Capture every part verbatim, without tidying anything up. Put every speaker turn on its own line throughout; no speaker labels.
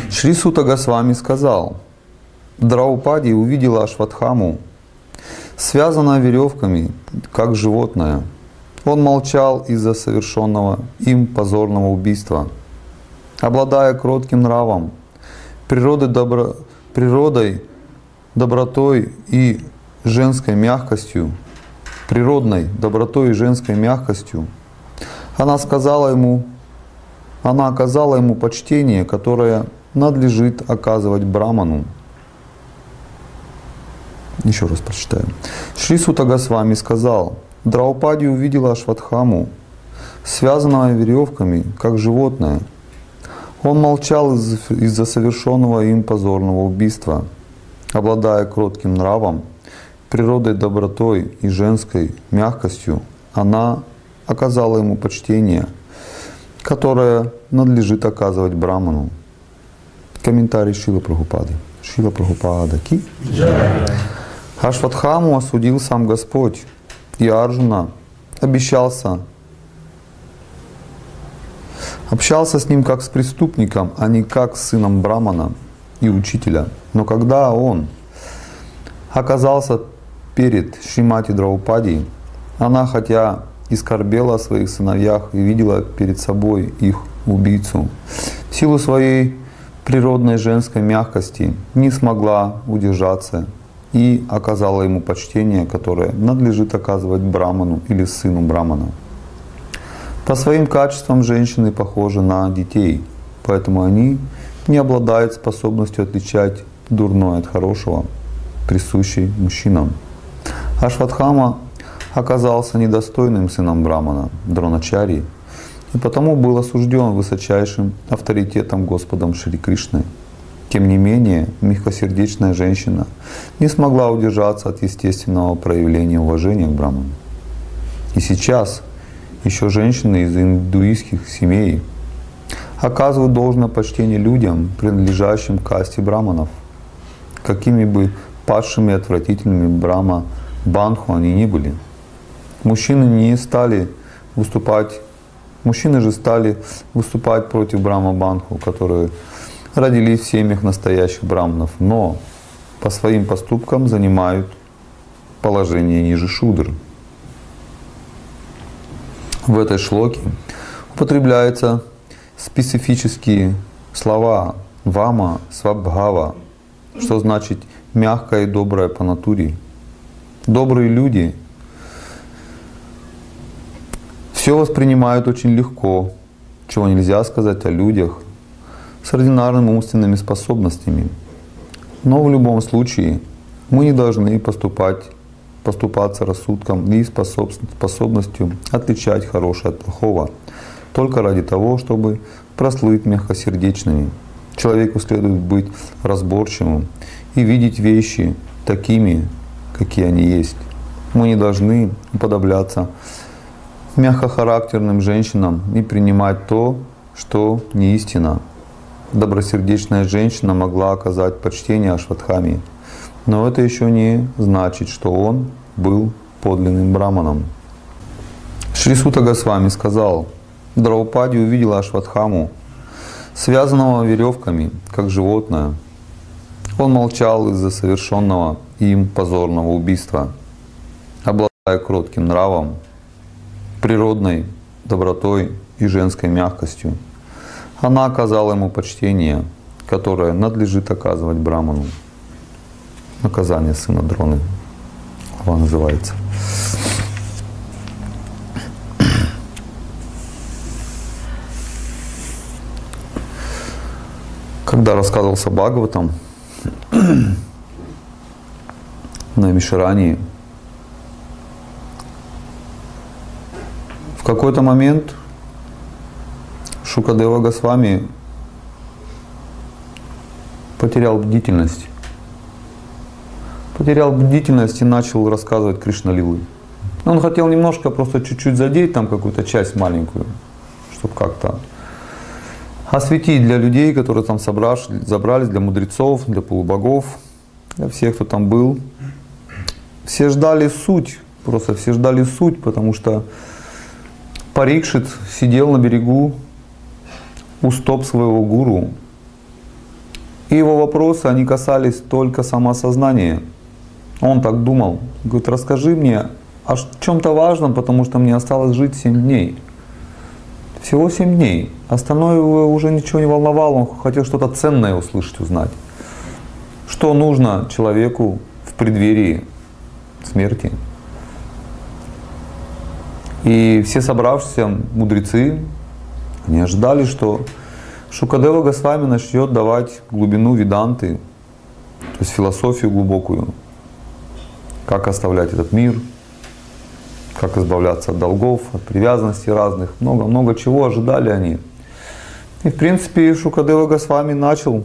Шри Сута Госвами сказал: Драупади увидела Ашватхаму, связанная веревками, как животное. Он молчал из-за совершенного им позорного убийства. Обладая кротким нравом, природой, добро... природой добротой и женской мягкостью, природной добротой и женской мягкостью, она сказала ему, она оказала ему почтение, которое надлежит оказывать браману. Еще раз прочитаю. Шри Сута Госвами сказал: Драупади увидела Ашватхаму, связанного веревками, как животное. Он молчал из-за совершенного им позорного убийства. Обладая кротким нравом, природой добротой и женской мягкостью, она оказала ему почтение, которое надлежит оказывать браману. Комментарий Шрилы Прабхупады. Шрила Прабхупада ки. Ашватхаму осудил сам Господь, и Арджуна обещался, общался с ним как с преступником, а не как с сыном брамана и учителя. Но когда он оказался перед Шримати Драупади, она, хотя и скорбела о своих сыновьях и видела перед собой их убийцу, в силу своей природной женской мягкости не смогла удержаться и оказала ему почтение, которое надлежит оказывать браману или сыну брамана. По своим качествам женщины похожи на детей, поэтому они не обладают способностью отличать дурное от хорошего, присущей мужчинам. Ашватхама оказался недостойным сыном брамана, Дроначари, и потому был осужден высочайшим авторитетом Господом Шри Кришной. Тем не менее, мягкосердечная женщина не смогла удержаться от естественного проявления уважения к браману. И сейчас еще женщины из индуистских семей оказывают должное почтение людям, принадлежащим к касте браманов, какими бы падшими и отвратительными брама банху они ни были. Мужчины не стали выступать, мужчины же стали выступать против брама банху, которые родились в семьях настоящих браманов, но по своим поступкам занимают положение ниже шудр. В этой шлоке употребляются специфические слова вама, свабхава, что значит мягкое и доброе по натуре. Добрые люди все воспринимают очень легко, чего нельзя сказать о людях с ординарными умственными способностями. Но в любом случае мы не должны поступать, поступаться рассудком и способностью отличать хорошее от плохого, только ради того, чтобы прослыть мягкосердечными. Человеку следует быть разборчивым и видеть вещи такими, какие они есть. Мы не должны уподобляться мягкохарактерным женщинам и принимать то, что не истина. Добросердечная женщина могла оказать почтение Ашватхаме, но это еще не значит, что он был подлинным браманом. Шри Сута Госвами сказал: Драупади увидела Ашватхаму, связанного веревками, как животное. Он молчал из-за совершенного им позорного убийства. Обладая кротким нравом, природной добротой и женской мягкостью, она оказала ему почтение, которое надлежит оказывать браману. Наказание сына Дроны. Глава называется. Когда рассказывался Бхагаватам на Мишарании, в какой-то момент Шукадева Госвами потерял бдительность. Потерял бдительность и начал рассказывать Кришна-лилы. Он хотел немножко, просто чуть-чуть задеть там какую-то часть маленькую, чтобы как-то осветить для людей, которые там собрались, для мудрецов, для полубогов, для всех, кто там был. Все ждали суть, просто все ждали суть, потому что Парикшит сидел на берегу у стоп своего гуру И его вопросы, они касались только самоосознания. Он так думал. Говорит, расскажи мне о чем-то важном, потому что мне осталось жить семь дней. Всего семь дней. Остальное его уже ничего не волновало, он хотел что-то ценное услышать, узнать. Что нужно человеку в преддверии смерти. И все собравшиеся мудрецы, они ожидали, что Шукадева Госвами начнет давать глубину веданты, то есть философию глубокую, как оставлять этот мир, как избавляться от долгов, от привязанностей разных, много-много чего ожидали они. И в принципе Шукадева Госвами начал,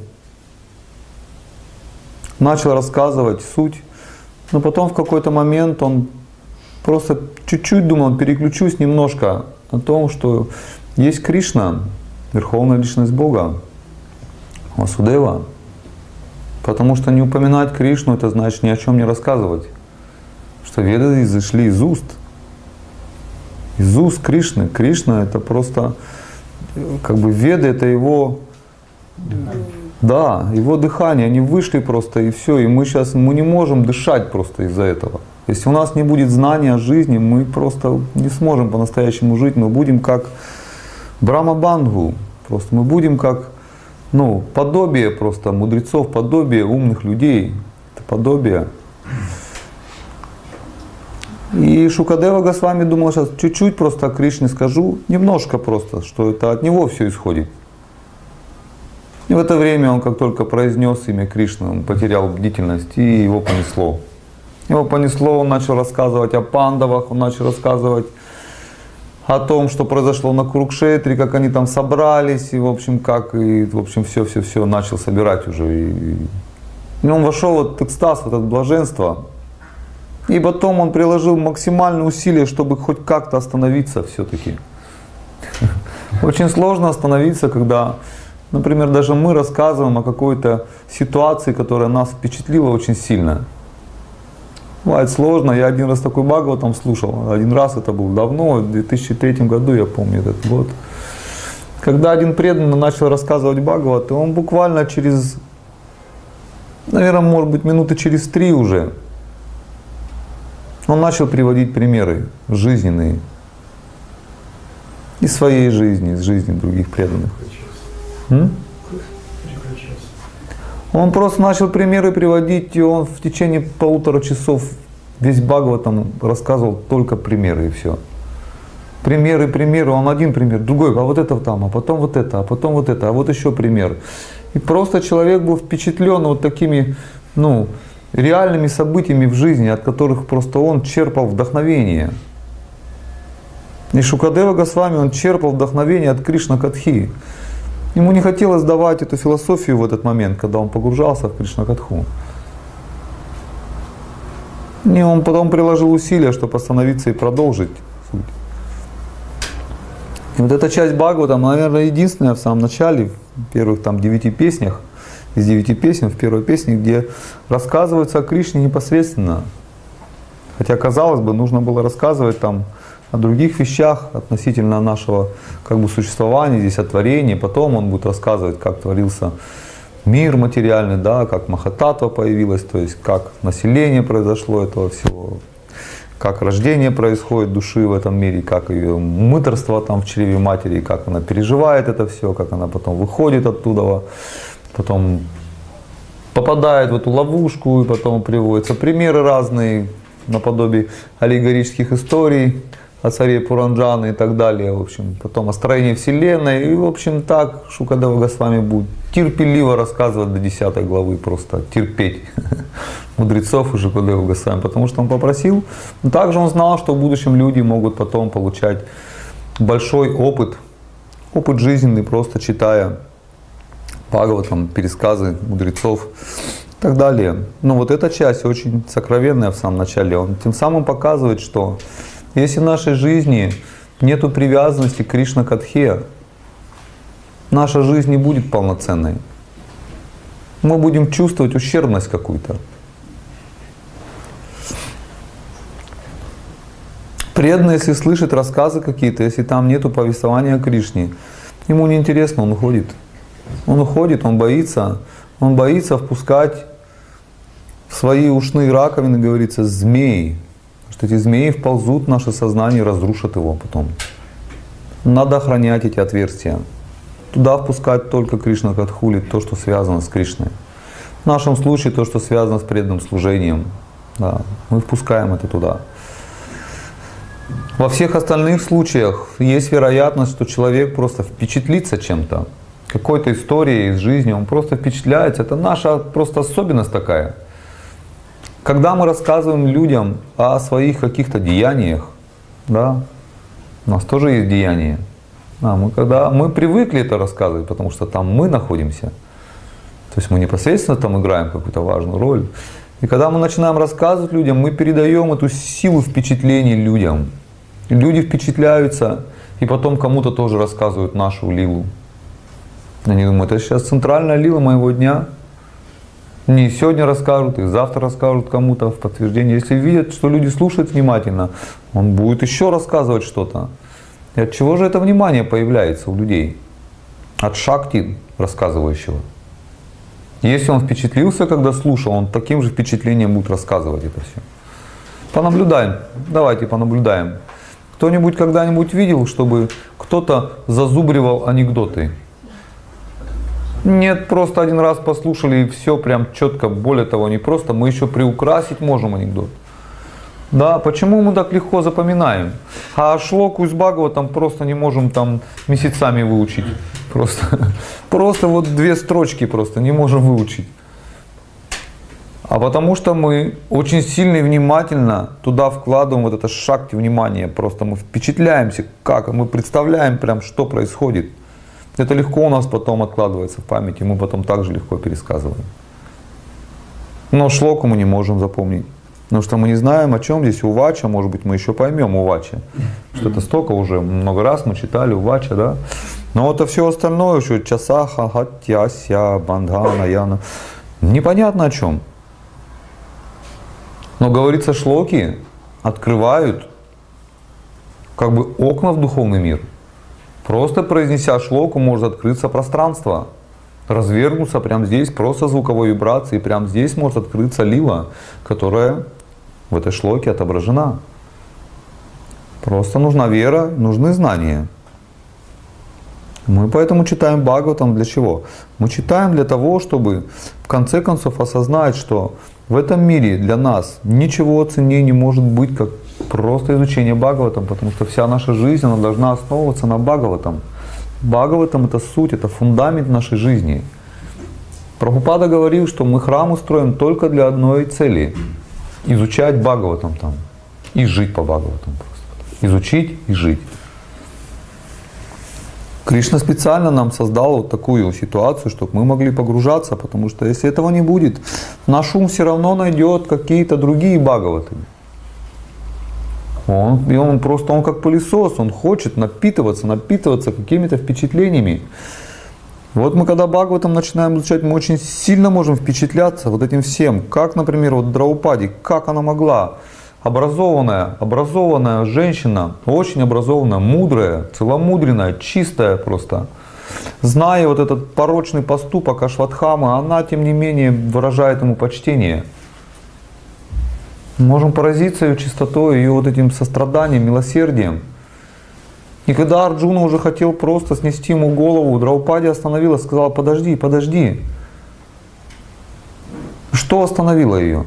начал рассказывать суть, но потом в какой-то момент он просто чуть-чуть думал, переключусь немножко о том, что есть Кришна, Верховная Личность Бога, Васудева. Потому что не упоминать Кришну, это значит ни о чем не рассказывать. Что веды изошли из уст. Из уст Кришны. Кришна это просто, как бы веды это его, да, его дыхание. Они вышли просто и все. И мы сейчас, мы не можем дышать просто из-за этого. Если у нас не будет знания о жизни, мы просто не сможем по-настоящему жить. Мы будем как Брахма-бандху. Просто мы будем как, ну, подобие просто мудрецов, подобие умных людей. Это подобие. И Шукадева Госвами думал, сейчас чуть-чуть просто о Кришне скажу, немножко просто, что это от него все исходит. И в это время он, как только произнес имя Кришны, он потерял бдительность, и его понесло. Его понесло, он начал рассказывать о пандавах, он начал рассказывать о том, что произошло на Курукшетре, как они там собрались, и в общем, как, и в общем, все-все-все начал собирать уже. И, и он вошел в этот экстаз, в это блаженство. И потом он приложил максимальные усилия, чтобы хоть как-то остановиться все-таки. Очень сложно остановиться, когда, например, даже мы рассказываем о какой-то ситуации, которая нас впечатлила очень сильно. Бывает сложно. Я один раз такой Бхагаватам слушал. Один раз это было давно, в две тысячи третьем году, я помню этот год. Когда один преданный начал рассказывать Бхагават, он буквально через, наверное, может быть, минуты через три уже, он начал приводить примеры жизненные. Из своей жизни, из жизни других преданных. М? Он просто начал примеры приводить, и он в течение полутора часов весь Бхагаватам рассказывал только примеры, и все. Примеры, примеры, он один пример, другой, а вот это там, а потом вот это, а потом вот это, а вот еще пример. И просто человек был впечатлен вот такими, ну, реальными событиями в жизни, от которых просто он черпал вдохновение. И Шукадева Госвами, он черпал вдохновение от Кришна-катхи. Ему не хотелось давать эту философию в этот момент, когда он погружался в Кришна-катху. И он потом приложил усилия, чтобы остановиться и продолжить суть. И вот эта часть Бхагавата, наверное, единственная в самом начале, в первых там девяти песнях, из девяти песен, в первой песне, где рассказывается о Кришне непосредственно. Хотя, казалось бы, нужно было рассказывать там о других вещах относительно нашего как бы существования, здесь о творении. Потом он будет рассказывать, как творился мир материальный, да, как Махататва появилась, то есть как население произошло этого всего, как рождение происходит души в этом мире, как ее мытарство там в чреве матери, как она переживает это все, как она потом выходит оттуда, потом попадает в эту ловушку, и потом приводятся примеры разные, наподобие аллегорических историй о царе Пуранджаны и так далее, в общем, потом о строении Вселенной, и в общем так Шукадева Госвами будет терпеливо рассказывать до десятой главы, просто терпеть мудрецов и Шукадева Госвами, потому что он попросил. Но также он знал, что в будущем люди могут потом получать большой опыт, опыт жизненный, просто читая Бхагаватам, пересказы мудрецов и так далее. Но вот эта часть очень сокровенная в самом начале. Он тем самым показывает, что если в нашей жизни нету привязанности к Кришна-катхе, наша жизнь не будет полноценной. Мы будем чувствовать ущербность какую-то. Преданный, если слышит рассказы какие-то, если там нету повествования о Кришне, ему неинтересно, он уходит. Он уходит, он боится, Он боится впускать в свои ушные раковины, говорится, змеи. Что эти змеи вползут в наше сознание и разрушат его потом. Надо охранять эти отверстия. Туда впускать только Кришна Катхули, то, что связано с Кришной. В нашем случае то, что связано с преданным служением. Да, мы впускаем это туда. Во всех остальных случаях есть вероятность, что человек просто впечатлится чем-то, какой-то историей из жизни, он просто впечатляется. Это наша просто особенность такая. Когда мы рассказываем людям о своих каких-то деяниях, да, у нас тоже есть деяния. А мы, когда, мы привыкли это рассказывать, потому что там мы находимся. То есть мы непосредственно там играем какую-то важную роль. И когда мы начинаем рассказывать людям, мы передаем эту силу впечатлений людям. И люди впечатляются, и потом кому-то тоже рассказывают нашу лилу. Они думают, это сейчас центральная лила моего дня. Не сегодня расскажут, и завтра расскажут кому-то в подтверждение. Если видят, что люди слушают внимательно, он будет еще рассказывать что-то. И от чего же это внимание появляется у людей? От шакти рассказывающего. Если он впечатлился, когда слушал, он таким же впечатлением будет рассказывать это все. Понаблюдаем. Давайте понаблюдаем. Кто-нибудь когда-нибудь видел, чтобы кто-то зазубривал анекдоты? Нет, просто один раз послушали и все прям четко. Более того, не просто, мы еще приукрасить можем анекдот. Да, почему мы так легко запоминаем? А шлоку из Бхагаватам просто не можем там месяцами выучить. Просто, просто вот две строчки просто не можем выучить. А потому что мы очень сильно и внимательно туда вкладываем вот это шакти внимание. Просто мы впечатляемся, как, мы представляем прям, что происходит. Это легко у нас потом откладывается в памяти, мы потом также легко пересказываем. Но шлоку мы не можем запомнить. Потому что мы не знаем, о чем здесь увача, может быть, мы еще поймем увача. Что это столько уже, много раз мы читали увача, да. Но это все остальное, что часаха, хатьяся, бандхана, яна. Непонятно о чем. Но говорится, шлоки открывают как бы окна в духовный мир. Просто произнеся шлоку, может открыться пространство. Развернуться прямо здесь, просто звуковой вибрации, прямо здесь может открыться лила, которая в этой шлоке отображена. Просто нужна вера, нужны знания. Мы поэтому читаем Бхагаватам для чего? Мы читаем для того, чтобы в конце концов осознать, что в этом мире для нас ничего ценнее не может быть, как просто изучение Бхагаватам, потому что вся наша жизнь она должна основываться на Бхагаватам. Бхагаватам — это суть, это фундамент нашей жизни. Прабхупада говорил, что мы храм устроим только для одной цели — изучать Бхагаватам там и жить по Бхагаватам просто. Изучить и жить. Кришна специально нам создал вот такую ситуацию, чтобы мы могли погружаться, потому что если этого не будет, наш ум все равно найдет какие-то другие Бхагаваты. Он, и он просто, он как пылесос, он хочет напитываться, напитываться какими-то впечатлениями. Вот мы когда Бхагаватам начинаем изучать, мы очень сильно можем впечатляться вот этим всем. Как, например, вот Драупади, как она могла, образованная, образованная женщина, очень образованная, мудрая, целомудренная, чистая просто, зная вот этот порочный поступок Ашватхамы, она тем не менее выражает ему почтение. Можем поразиться ее чистотой, ее вот этим состраданием, милосердием. И когда Арджуна уже хотел просто снести ему голову, Драупади остановила, сказала: подожди, подожди. Что остановило ее?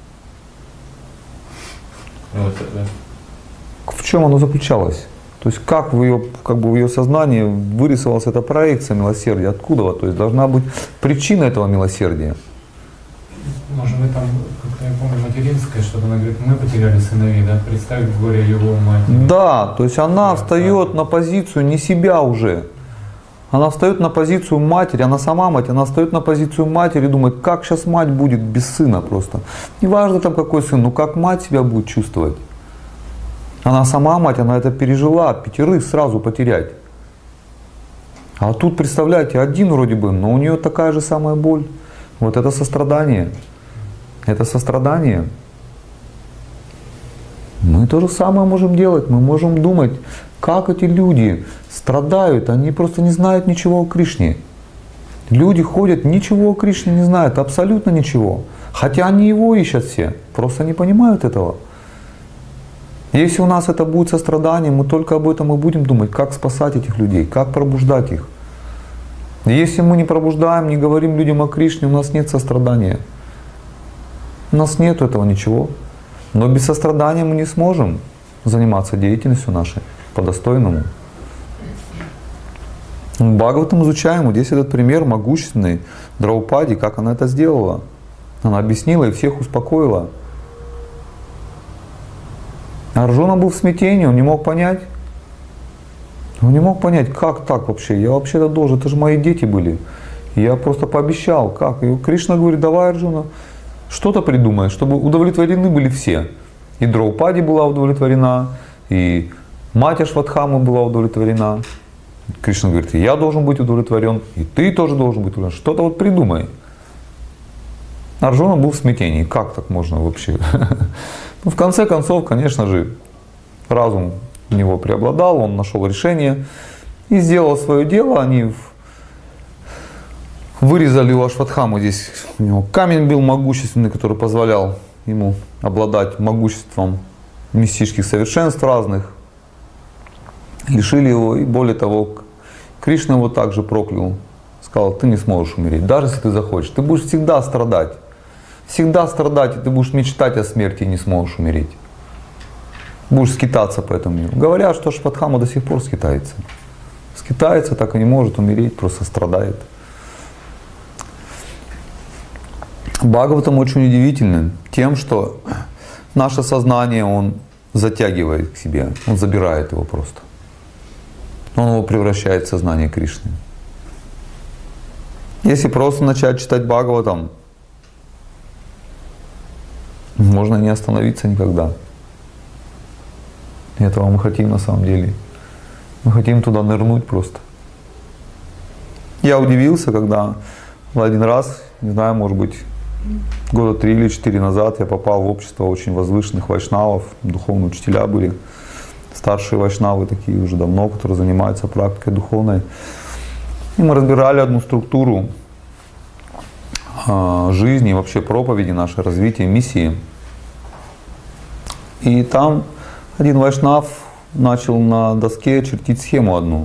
В чем оно заключалось? То есть как в ее, как бы в ее сознании вырисовалась эта проекция милосердия? Откуда? То есть должна быть причина этого милосердия.
Может быть, там, как я помню, материнское что-то, она говорит, мы потеряли сыновей, да, представить горе его матери.
Да, то есть она
да,
встает
да.
на позицию не себя уже. Она встает на позицию матери, она сама мать, она встает на позицию матери и думает, как сейчас мать будет без сына просто. Неважно там какой сын, но как мать себя будет чувствовать. Она сама мать, она это пережила, пятерых сразу потерять. А тут, представляете, один вроде бы, но у нее такая же самая боль. Вот это сострадание. Это сострадание. Мы то же самое можем делать. Мы можем думать, как эти люди страдают. Они просто не знают ничего о Кришне. Люди ходят, ничего о Кришне не знают, абсолютно ничего. Хотя они его ищут все, просто не понимают этого. Если у нас это будет сострадание, мы только об этом и будем думать, как спасать этих людей, как пробуждать их. Если мы не пробуждаем, не говорим людям о Кришне, у нас нет сострадания. У нас нет этого ничего. Но без сострадания мы не сможем заниматься деятельностью нашей по-достойному. Бхагаватам изучаем, вот здесь этот пример могущественный Драупади, как она это сделала. Она объяснила и всех успокоила. Арджуна был в смятении, он не мог понять. Он не мог понять, как так вообще, я вообще-то должен, это же мои дети были. Я просто пообещал, как. И Кришна говорит, давай, Арджуна, что-то придумай, чтобы удовлетворены были все. И Драупади была удовлетворена, и мать Ашватхамы была удовлетворена. Кришна говорит, я должен быть удовлетворен, и ты тоже должен быть удовлетворен. Что-то вот придумай. Арджуна был в смятении. Как так можно вообще? Ну, в конце концов, конечно же, разум у него преобладал, он нашел решение и сделал свое дело. Они вырезали у Ашватхамы, здесь у него камень был могущественный, который позволял ему обладать могуществом мистических совершенств разных. Лишили его, и более того, Кришна его также проклял. Сказал, ты не сможешь умереть, даже если ты захочешь. Ты будешь всегда страдать. Всегда страдать, и ты будешь мечтать о смерти и не сможешь умереть. Будешь скитаться по этому миру. Говорят, что Ашватхама до сих пор скитается. Скитается, так и не может умереть, просто страдает. Бхагаватам очень удивительный тем, что наше сознание он затягивает к себе, он забирает его просто. Он его превращает в сознание Кришны. Если просто начать читать Бхагаватам, можно не остановиться никогда. И этого мы хотим на самом деле. Мы хотим туда нырнуть просто. Я удивился, когда один раз, не знаю, может быть, года три или четыре назад я попал в общество очень возвышенных вайшнавов, духовные учителя были, старшие вайшнавы такие уже давно, которые занимаются практикой духовной. И мы разбирали одну структуру э, жизни, вообще проповеди нашей, развития, миссии. И там один вайшнав начал на доске чертить схему одну.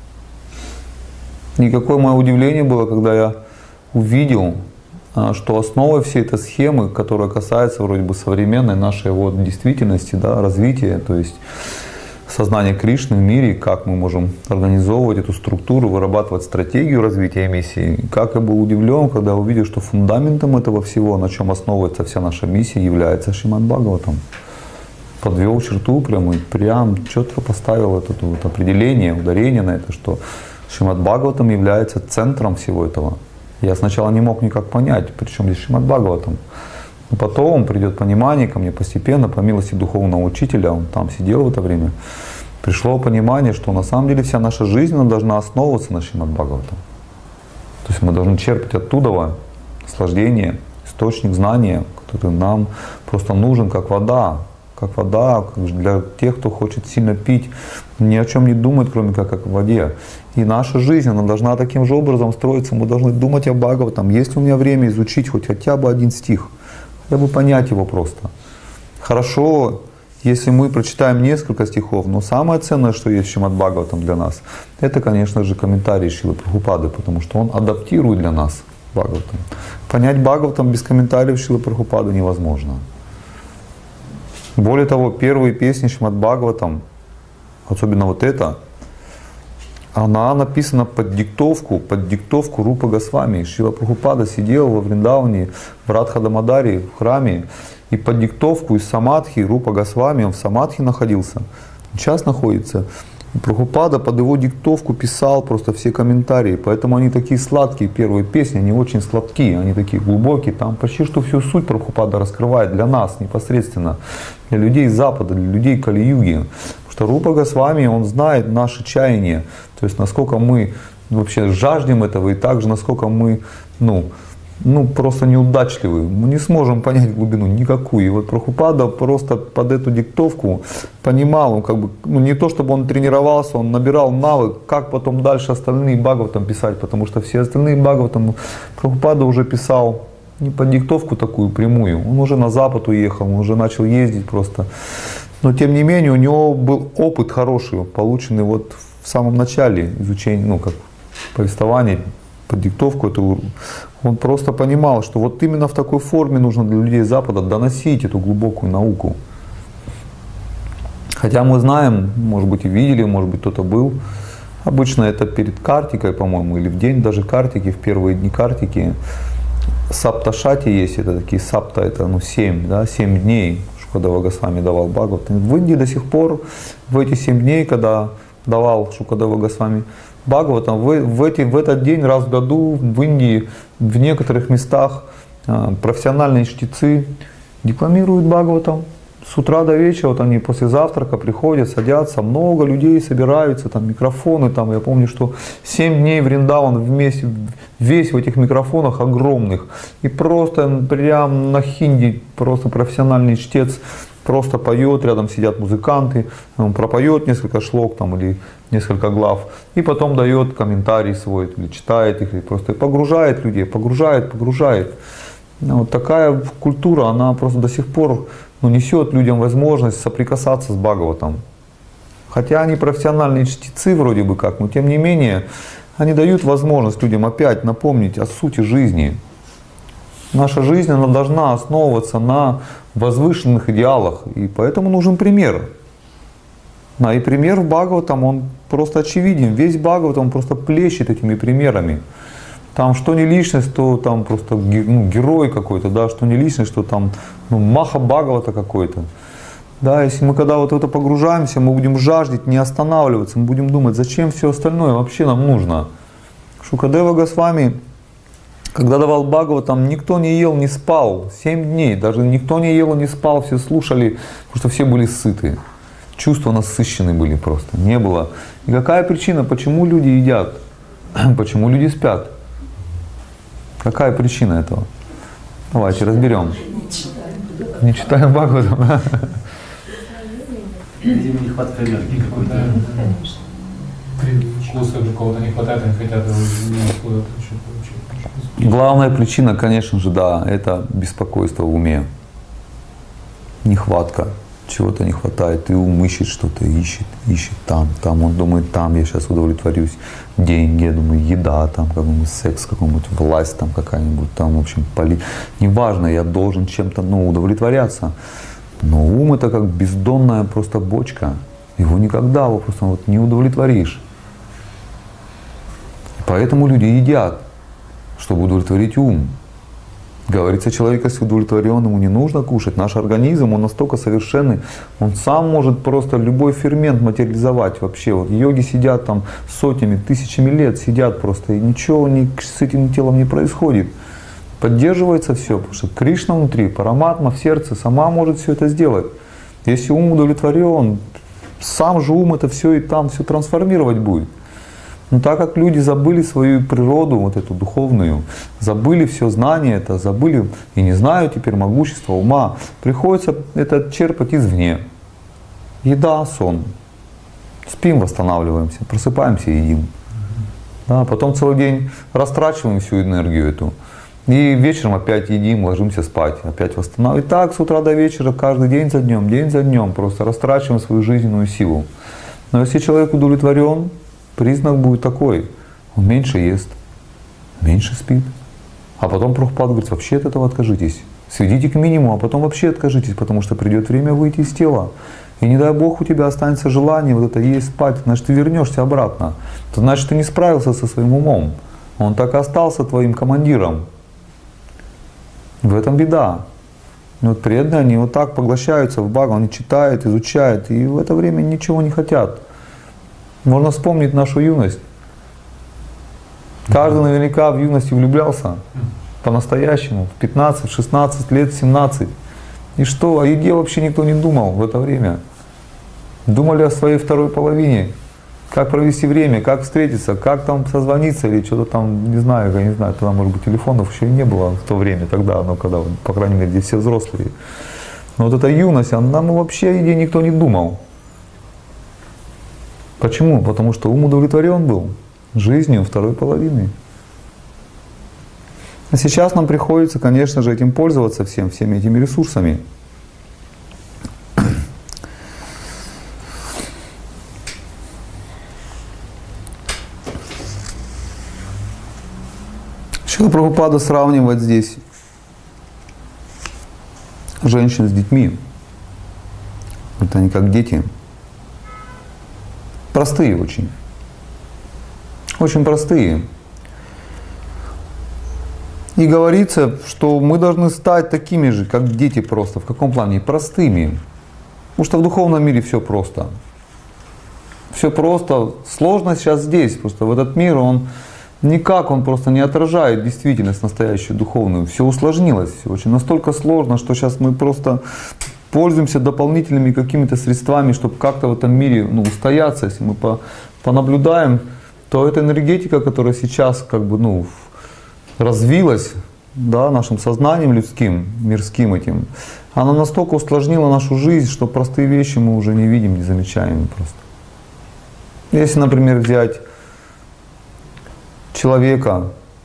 И какое мое удивление было, когда я увидел, что основой всей этой схемы, которая касается вроде бы современной нашей вот действительности, да, развития, то есть сознания Кришны в мире, как мы можем организовывать эту структуру, вырабатывать стратегию развития миссии. Как я был удивлен, когда я увидел, что фундаментом этого всего, на чем основывается вся наша миссия, является Шримад Бхагаватам. Подвел черту прямо и прям четко поставил это вот определение, ударение на это, что Шримад Бхагаватам является центром всего этого. Я сначала не мог никак понять, причем здесь Шримад Бхагаватам. Но потом придет понимание ко мне постепенно, по милости духовного учителя, он там сидел в это время, пришло понимание, что на самом деле вся наша жизнь она должна основываться на Шримад Бхагаватам. То есть мы должны черпать оттуда наслаждение, источник знания, который нам просто нужен как вода. Как вода, для тех, кто хочет сильно пить, ни о чем не думает, кроме как о воде. И наша жизнь, она должна таким же образом строиться. Мы должны думать о Бхагаватам. Есть у меня время изучить хоть хотя бы один стих, хотя бы понять его просто. Хорошо, если мы прочитаем несколько стихов, но самое ценное, что есть в Шримад Бхагаватам для нас, это, конечно же, комментарии Шрилы Прабхупады, потому что он адаптирует для нас Бхагаватам. Понять Бхагаватам без комментариев Шрилы Прабхупады невозможно. Более того, первые песни Шримад Бхагаватам, особенно вот эта, она написана под диктовку, под диктовку Рупы Госвами. Шрила Прабхупада сидел во Вриндаване, в Радха-Дамадаре, в храме, и под диктовку из самадхи Рупа Госвами, он в самадхи находился, сейчас находится. И Прабхупада под его диктовку писал просто все комментарии, поэтому они такие сладкие, первые песни, они очень сладкие, они такие глубокие, там почти что всю суть Прабхупада раскрывает для нас непосредственно, для людей Запада, для людей Кали-юги. Потому что Рупа Госвами, он знает наши чаяния, то есть насколько мы вообще жаждем этого и также насколько мы, ну, ну, просто неудачливый. Мы не сможем понять глубину никакую. И вот Прабхупада просто под эту диктовку понимал, он как бы, ну, не то чтобы он тренировался, он набирал навык, как потом дальше остальные Бхагаватам писать, потому что все остальные Бхагаватам Прабхупада уже писал не под диктовку такую прямую, он уже на Запад уехал, он уже начал ездить просто. Но тем не менее у него был опыт хороший, полученный вот в самом начале изучения, ну, как повествования, под диктовку эту. Он просто понимал, что вот именно в такой форме нужно для людей Запада доносить эту глубокую науку. Хотя мы знаем, может быть и видели, может быть кто-то был, обычно это перед Картикой, по-моему, или в день даже Картики, в первые дни Картики, сапташати есть, это такие сапта, это ну семь, да, семь дней Шукадева Госвами давал Бхагаватам. В Индии до сих пор в эти семь дней, когда давал Шукадева Госвами Бхагаватам, в, в, эти, в этот день раз в году в Индии в некоторых местах э, профессиональные чтецы декламируют Бхагаватам. С утра до вечера, вот они после завтрака приходят, садятся, много людей собираются, там микрофоны, там, я помню, что семь дней Вриндаван вместе, весь в этих микрофонах огромных, и просто прям на хинди, просто профессиональный чтец просто поет, рядом сидят музыканты, он пропоет несколько шлок там, или несколько глав, и потом дает комментарий свой, или читает их, или просто погружает людей, погружает, погружает. Вот такая культура, она просто до сих пор ну, несет людям возможность соприкасаться с Бхагаватом. Хотя они профессиональные чтецы вроде бы как, но тем не менее они дают возможность людям опять напомнить о сути жизни. Наша жизнь, она должна основываться на возвышенных идеалах, и поэтому нужен пример. А и пример в Бхагаватам, он просто очевиден. Весь Бхагаватам он просто плещет этими примерами. Там что не личность, то там просто ну, герой какой-то, да, что не личность, что там ну, Маха Бхагавата какой-то. Да, если мы когда вот в это погружаемся, мы будем жаждать, не останавливаться, мы будем думать, зачем все остальное вообще нам нужно. Шукадева Госвами, когда давал Бхагаватам, никто не ел, не спал, семь дней, даже никто не ел, не спал, все слушали, потому что все были сыты. Чувства насыщены были просто, не было. И какая причина, почему люди едят, почему люди спят? Какая причина этого? Давайте разберем. Не читаем Бхагаватам, да?
Видимо, нехватка энергии какой-то.
Вкуса какого-то не хватает, они хотят его получить.
Главная причина, конечно же, да, это беспокойство в уме. Нехватка. Чего-то не хватает, и ум ищет что-то, ищет, ищет там, там, он думает, там я сейчас удовлетворюсь, деньги, я думаю, еда, там, какой-нибудь секс, какой-нибудь власть, там какая-нибудь, там, в общем, поли... неважно, я должен чем-то, ну, удовлетворяться, но ум это как бездонная просто бочка, его никогда его просто вот не удовлетворишь, поэтому люди едят, чтобы удовлетворить ум. Говорится, человек, если удовлетворен, ему не нужно кушать. Наш организм, он настолько совершенный, он сам может просто любой фермент материализовать вообще. Вот йоги сидят там сотнями, тысячами лет, сидят просто, и ничего ни, с этим телом не происходит. Поддерживается все, потому что Кришна внутри, Параматма в сердце сама может все это сделать. Если ум удовлетворен, сам же ум это все и там все трансформировать будет. Но так как люди забыли свою природу, вот эту духовную, забыли все знания это, забыли и не знают теперь могущества ума, приходится это черпать извне. Еда, сон. Спим, восстанавливаемся, просыпаемся и едим. Да, потом целый день растрачиваем всю энергию эту. И вечером опять едим, ложимся спать, опять восстанавливаем. И так с утра до вечера, каждый день за днем, день за днем, просто растрачиваем свою жизненную силу. Но если человек удовлетворен, признак будет такой, он меньше ест, меньше спит. А потом Прабхупада говорит, вообще от этого откажитесь. Сведите к минимуму, а потом вообще откажитесь, потому что придет время выйти из тела. И не дай Бог у тебя останется желание вот это есть, спать, значит ты вернешься обратно. Это значит ты не справился со своим умом. Он так и остался твоим командиром. В этом беда. И вот преданные, они вот так поглощаются в Бхагаван, они читают, изучают, и в это время ничего не хотят. Можно вспомнить нашу юность. Каждый наверняка в юности влюблялся по-настоящему, в пятнадцать, шестнадцать лет, семнадцать. И что, о еде вообще никто не думал в это время. Думали о своей второй половине. Как провести время, как встретиться, как там созвониться или что-то там, не знаю, я не знаю, тогда, может быть, телефонов еще и не было в то время, тогда, ну, когда, по крайней мере, здесь все взрослые. Но вот эта юность, она, ну, вообще о еде никто не думал. Почему? Потому что ум удовлетворен был жизнью второй половины. А сейчас нам приходится, конечно же, этим пользоваться всем, всеми этими ресурсами. Шрила Прабхупада сравнивает здесь женщин с детьми. Вот они как дети. Простые очень. Очень простые. И говорится, что мы должны стать такими же, как дети просто. В каком плане? Простыми. Потому что в духовном мире все просто. Все просто. Сложность сейчас здесь. Просто в этот мир он никак, он просто не отражает действительность настоящую духовную. Все усложнилось. Все очень настолько сложно, что сейчас мы просто пользуемся дополнительными какими-то средствами, чтобы как-то в этом мире, ну, устояться. Если мы по, понаблюдаем, то эта энергетика, которая сейчас как бы, ну, развилась, да, нашим сознанием людским, мирским этим, она настолько усложнила нашу жизнь, что простые вещи мы уже не видим, не замечаем просто. Если, например, взять человека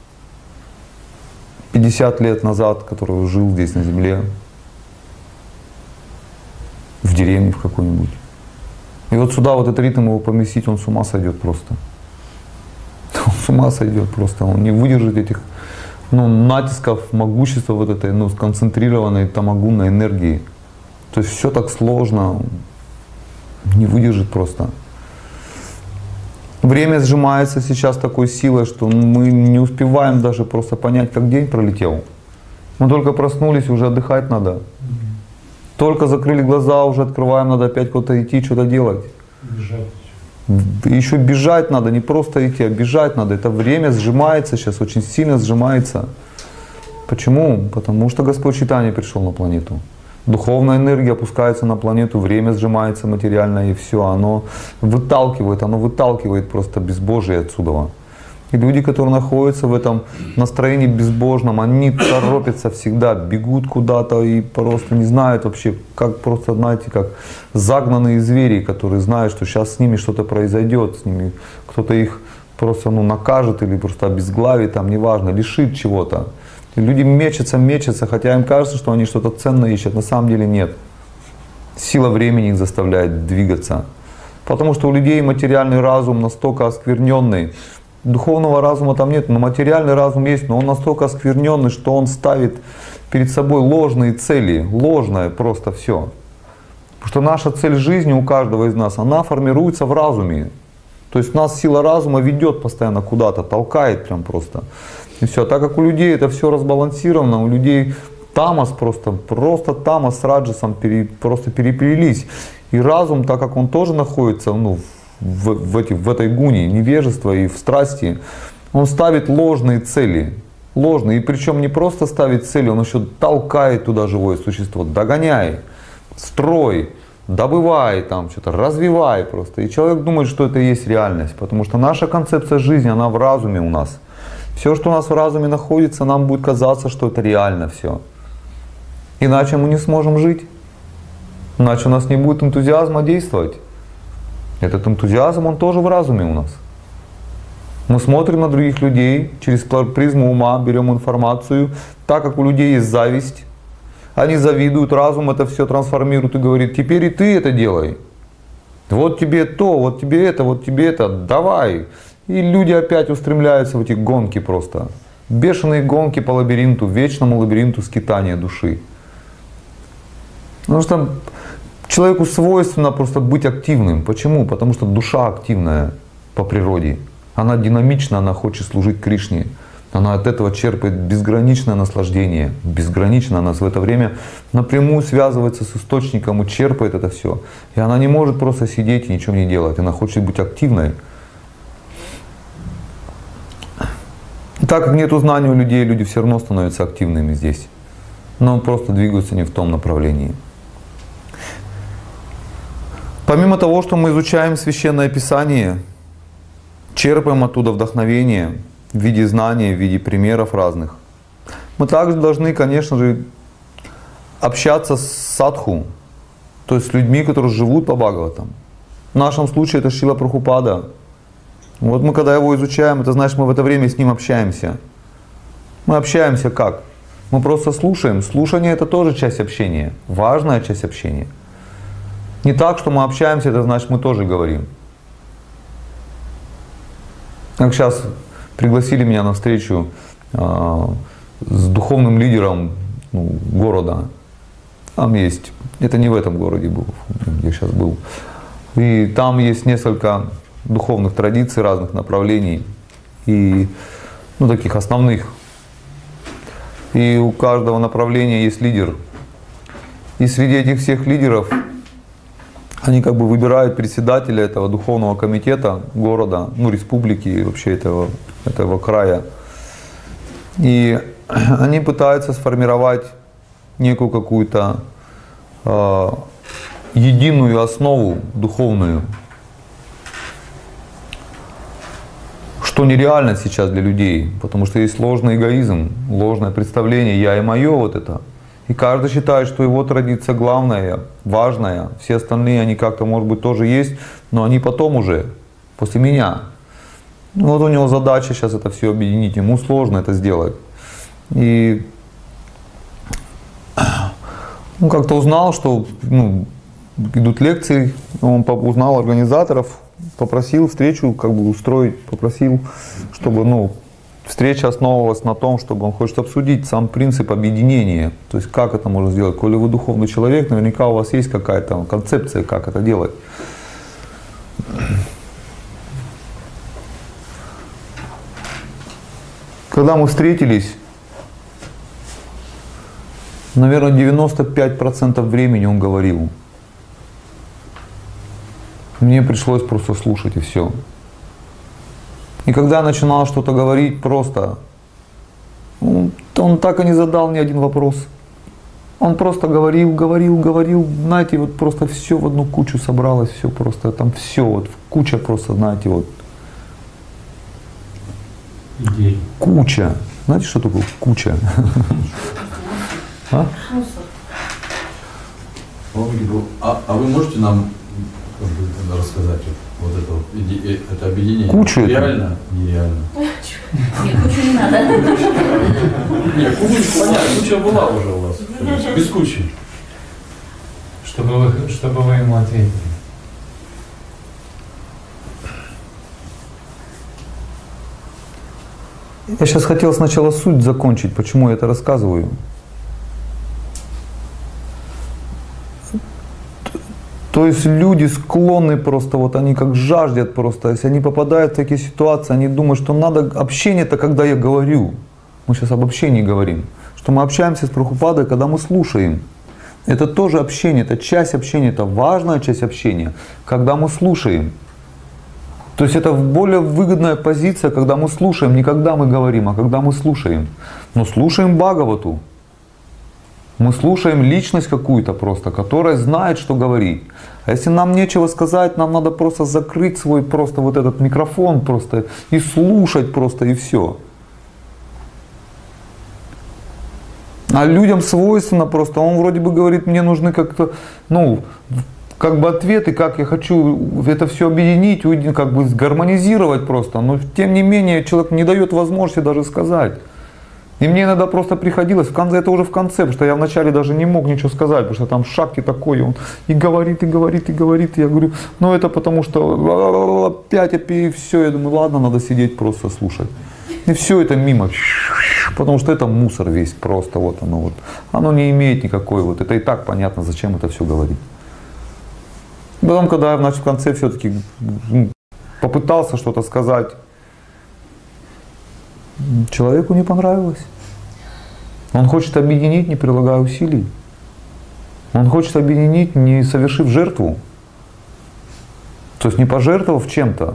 пятьдесят лет назад, который жил здесь на земле, в деревне в какой-нибудь, и вот сюда вот этот ритм его поместить, он с ума сойдет просто. Он с ума сойдет просто, он не выдержит этих, ну, натисков, могущества вот этой, ну, сконцентрированной тамагунной энергии. То есть все так сложно, не выдержит просто. Время сжимается сейчас такой силой, что мы не успеваем даже просто понять, как день пролетел. Мы только проснулись, уже отдыхать надо. Только закрыли глаза, уже открываем, надо опять куда-то идти, что-то делать.
Бежать.
Еще бежать надо, не просто идти, а бежать надо. Это время сжимается сейчас, очень сильно сжимается. Почему? Потому что Господь Чайтанья пришел на планету. Духовная энергия опускается на планету, время сжимается материальное, и все, оно выталкивает, оно выталкивает просто безбожие отсюда. И люди, которые находятся в этом настроении безбожном, они торопятся всегда, бегут куда-то и просто не знают вообще, как просто, знаете, как загнанные звери, которые знают, что сейчас с ними что-то произойдет, с ними кто-то их просто, ну, накажет или просто обезглавит, там, неважно, лишит чего-то. И люди мечутся, мечутся, хотя им кажется, что они что-то ценное ищут, на самом деле нет. Сила времени их заставляет двигаться. Потому что у людей материальный разум настолько оскверненный. Духовного разума там нет, но материальный разум есть, но он настолько оскверненный, что он ставит перед собой ложные цели, ложное просто все. Потому что наша цель жизни у каждого из нас, она формируется в разуме. То есть нас сила разума ведет постоянно куда-то, толкает прям просто. И все. Так как у людей это все разбалансировано, у людей тамас просто, просто тамас с раджасом пере, просто переплелись. И разум, так как он тоже находится, ну, в, в, эти, в этой гуне невежества и в страсти, он ставит ложные цели. Ложные. И причем не просто ставит цели, он еще толкает туда живое существо. Догоняй, строй, добывай, там, что-то развивай просто. И человек думает, что это и есть реальность. Потому что наша концепция жизни, она в разуме у нас. Все, что у нас в разуме находится, нам будет казаться, что это реально все. Иначе мы не сможем жить. Иначе у нас не будет энтузиазма действовать. Этот энтузиазм, он тоже в разуме у нас. Мы смотрим на других людей через призму ума, берем информацию. Так как у людей есть зависть, они завидуют, разум это все трансформирует и говорит: теперь и ты это делай. Вот тебе то, вот тебе это, вот тебе это, давай. И люди опять устремляются в эти гонки просто. Бешеные гонки по лабиринту, вечному лабиринту скитания души. Потому что человеку свойственно просто быть активным. Почему? Потому что душа активная по природе. Она динамична, она хочет служить Кришне. Она от этого черпает безграничное наслаждение. Безгранично она в это время напрямую связывается с источником и черпает это все. И она не может просто сидеть и ничего не делать. Она хочет быть активной. И так как нет знаний у людей, люди все равно становятся активными здесь. Но просто двигаются не в том направлении. Помимо того, что мы изучаем Священное Писание, черпаем оттуда вдохновение в виде знаний, в виде примеров разных. Мы также должны, конечно же, общаться с садху, то есть с людьми, которые живут по Бхагаватам. В нашем случае это Шрила Прабхупада. Вот мы когда его изучаем, это значит, мы в это время с ним общаемся. Мы общаемся как? Мы просто слушаем. Слушание — это тоже часть общения, важная часть общения. Не так, что мы общаемся, это значит, мы тоже говорим. Как сейчас пригласили меня на встречу э, с духовным лидером ну, города. Там есть, это не в этом городе был, где я сейчас был. И там есть несколько духовных традиций, разных направлений. И ну, таких основных. И у каждого направления есть лидер. И среди этих всех лидеров они как бы выбирают председателя этого духовного комитета города, ну, республики и вообще этого, этого края. И они пытаются сформировать некую какую-то э, единую основу духовную, что нереально сейчас для людей, потому что есть ложный эгоизм, ложное представление «я и мое» вот это. И каждый считает, что его традиция главная, важная. Все остальные, они как-то, может быть, тоже есть, но они потом уже, после меня. Ну, вот у него задача сейчас это все объединить, ему сложно это сделать. И он как-то узнал, что ну, идут лекции, он узнал организаторов, попросил встречу как бы устроить, попросил, чтобы ну, встреча основывалась на том, чтобы он хочет обсудить сам принцип объединения. То есть как это можно сделать. Коли вы духовный человек, наверняка у вас есть какая-то концепция, как это делать. Когда мы встретились, наверное, девяносто пять процентов времени он говорил. Мне пришлось просто слушать и все. И когда я начинал что-то говорить, просто он, он так и не задал ни один вопрос. Он просто говорил, говорил, говорил, знаете, вот просто все в одну кучу собралось, все просто, там все, вот куча просто, знаете, вот.
Идей.
Куча. Знаете, что такое куча? А?
А, а вы можете нам рассказать вот это, это объединение?
Кучу
реально?
Это?
Нереально.
Нет, кучу не надо.
Нет, куча, понятно, куча была уже у вас. Без кучи.
Чтобы вы, чтобы вы ему ответили.
Я сейчас хотел сначала суть закончить, почему я это рассказываю. То есть люди склонны просто, вот они как жаждет просто, если они попадают в такие ситуации, они думают, что надо общение-то, когда я говорю. Мы сейчас об общении говорим. Что мы общаемся с Прабхупадой, когда мы слушаем. Это тоже общение, это часть общения, это важная часть общения, когда мы слушаем. То есть это более выгодная позиция, когда мы слушаем, не когда мы говорим, а когда мы слушаем. Но слушаем Бхагавату. Мы слушаем личность какую-то просто, которая знает, что говорить. А если нам нечего сказать, нам надо просто закрыть свой просто вот этот микрофон просто и слушать просто и все. А людям свойственно просто, он вроде бы говорит, мне нужны как-то, ну, как бы ответы, как я хочу это все объединить, как бы гармонизировать просто. Но тем не менее человек не дает возможности даже сказать. И мне иногда просто приходилось, в конце, это уже в конце, потому что я вначале даже не мог ничего сказать, потому что там шахти такой, он и говорит, и говорит, и говорит, и я говорю, ну это потому что опять, и все, я думаю, ладно, надо сидеть просто слушать. И все это мимо, потому что это мусор весь просто, вот оно вот, оно не имеет никакой, вот это и так понятно, зачем это все говорить. Потом, когда я значит, в конце все-таки попытался что-то сказать, человеку не понравилось. Он хочет объединить, не прилагая усилий. Он хочет объединить, не совершив жертву. То есть не пожертвовав чем-то.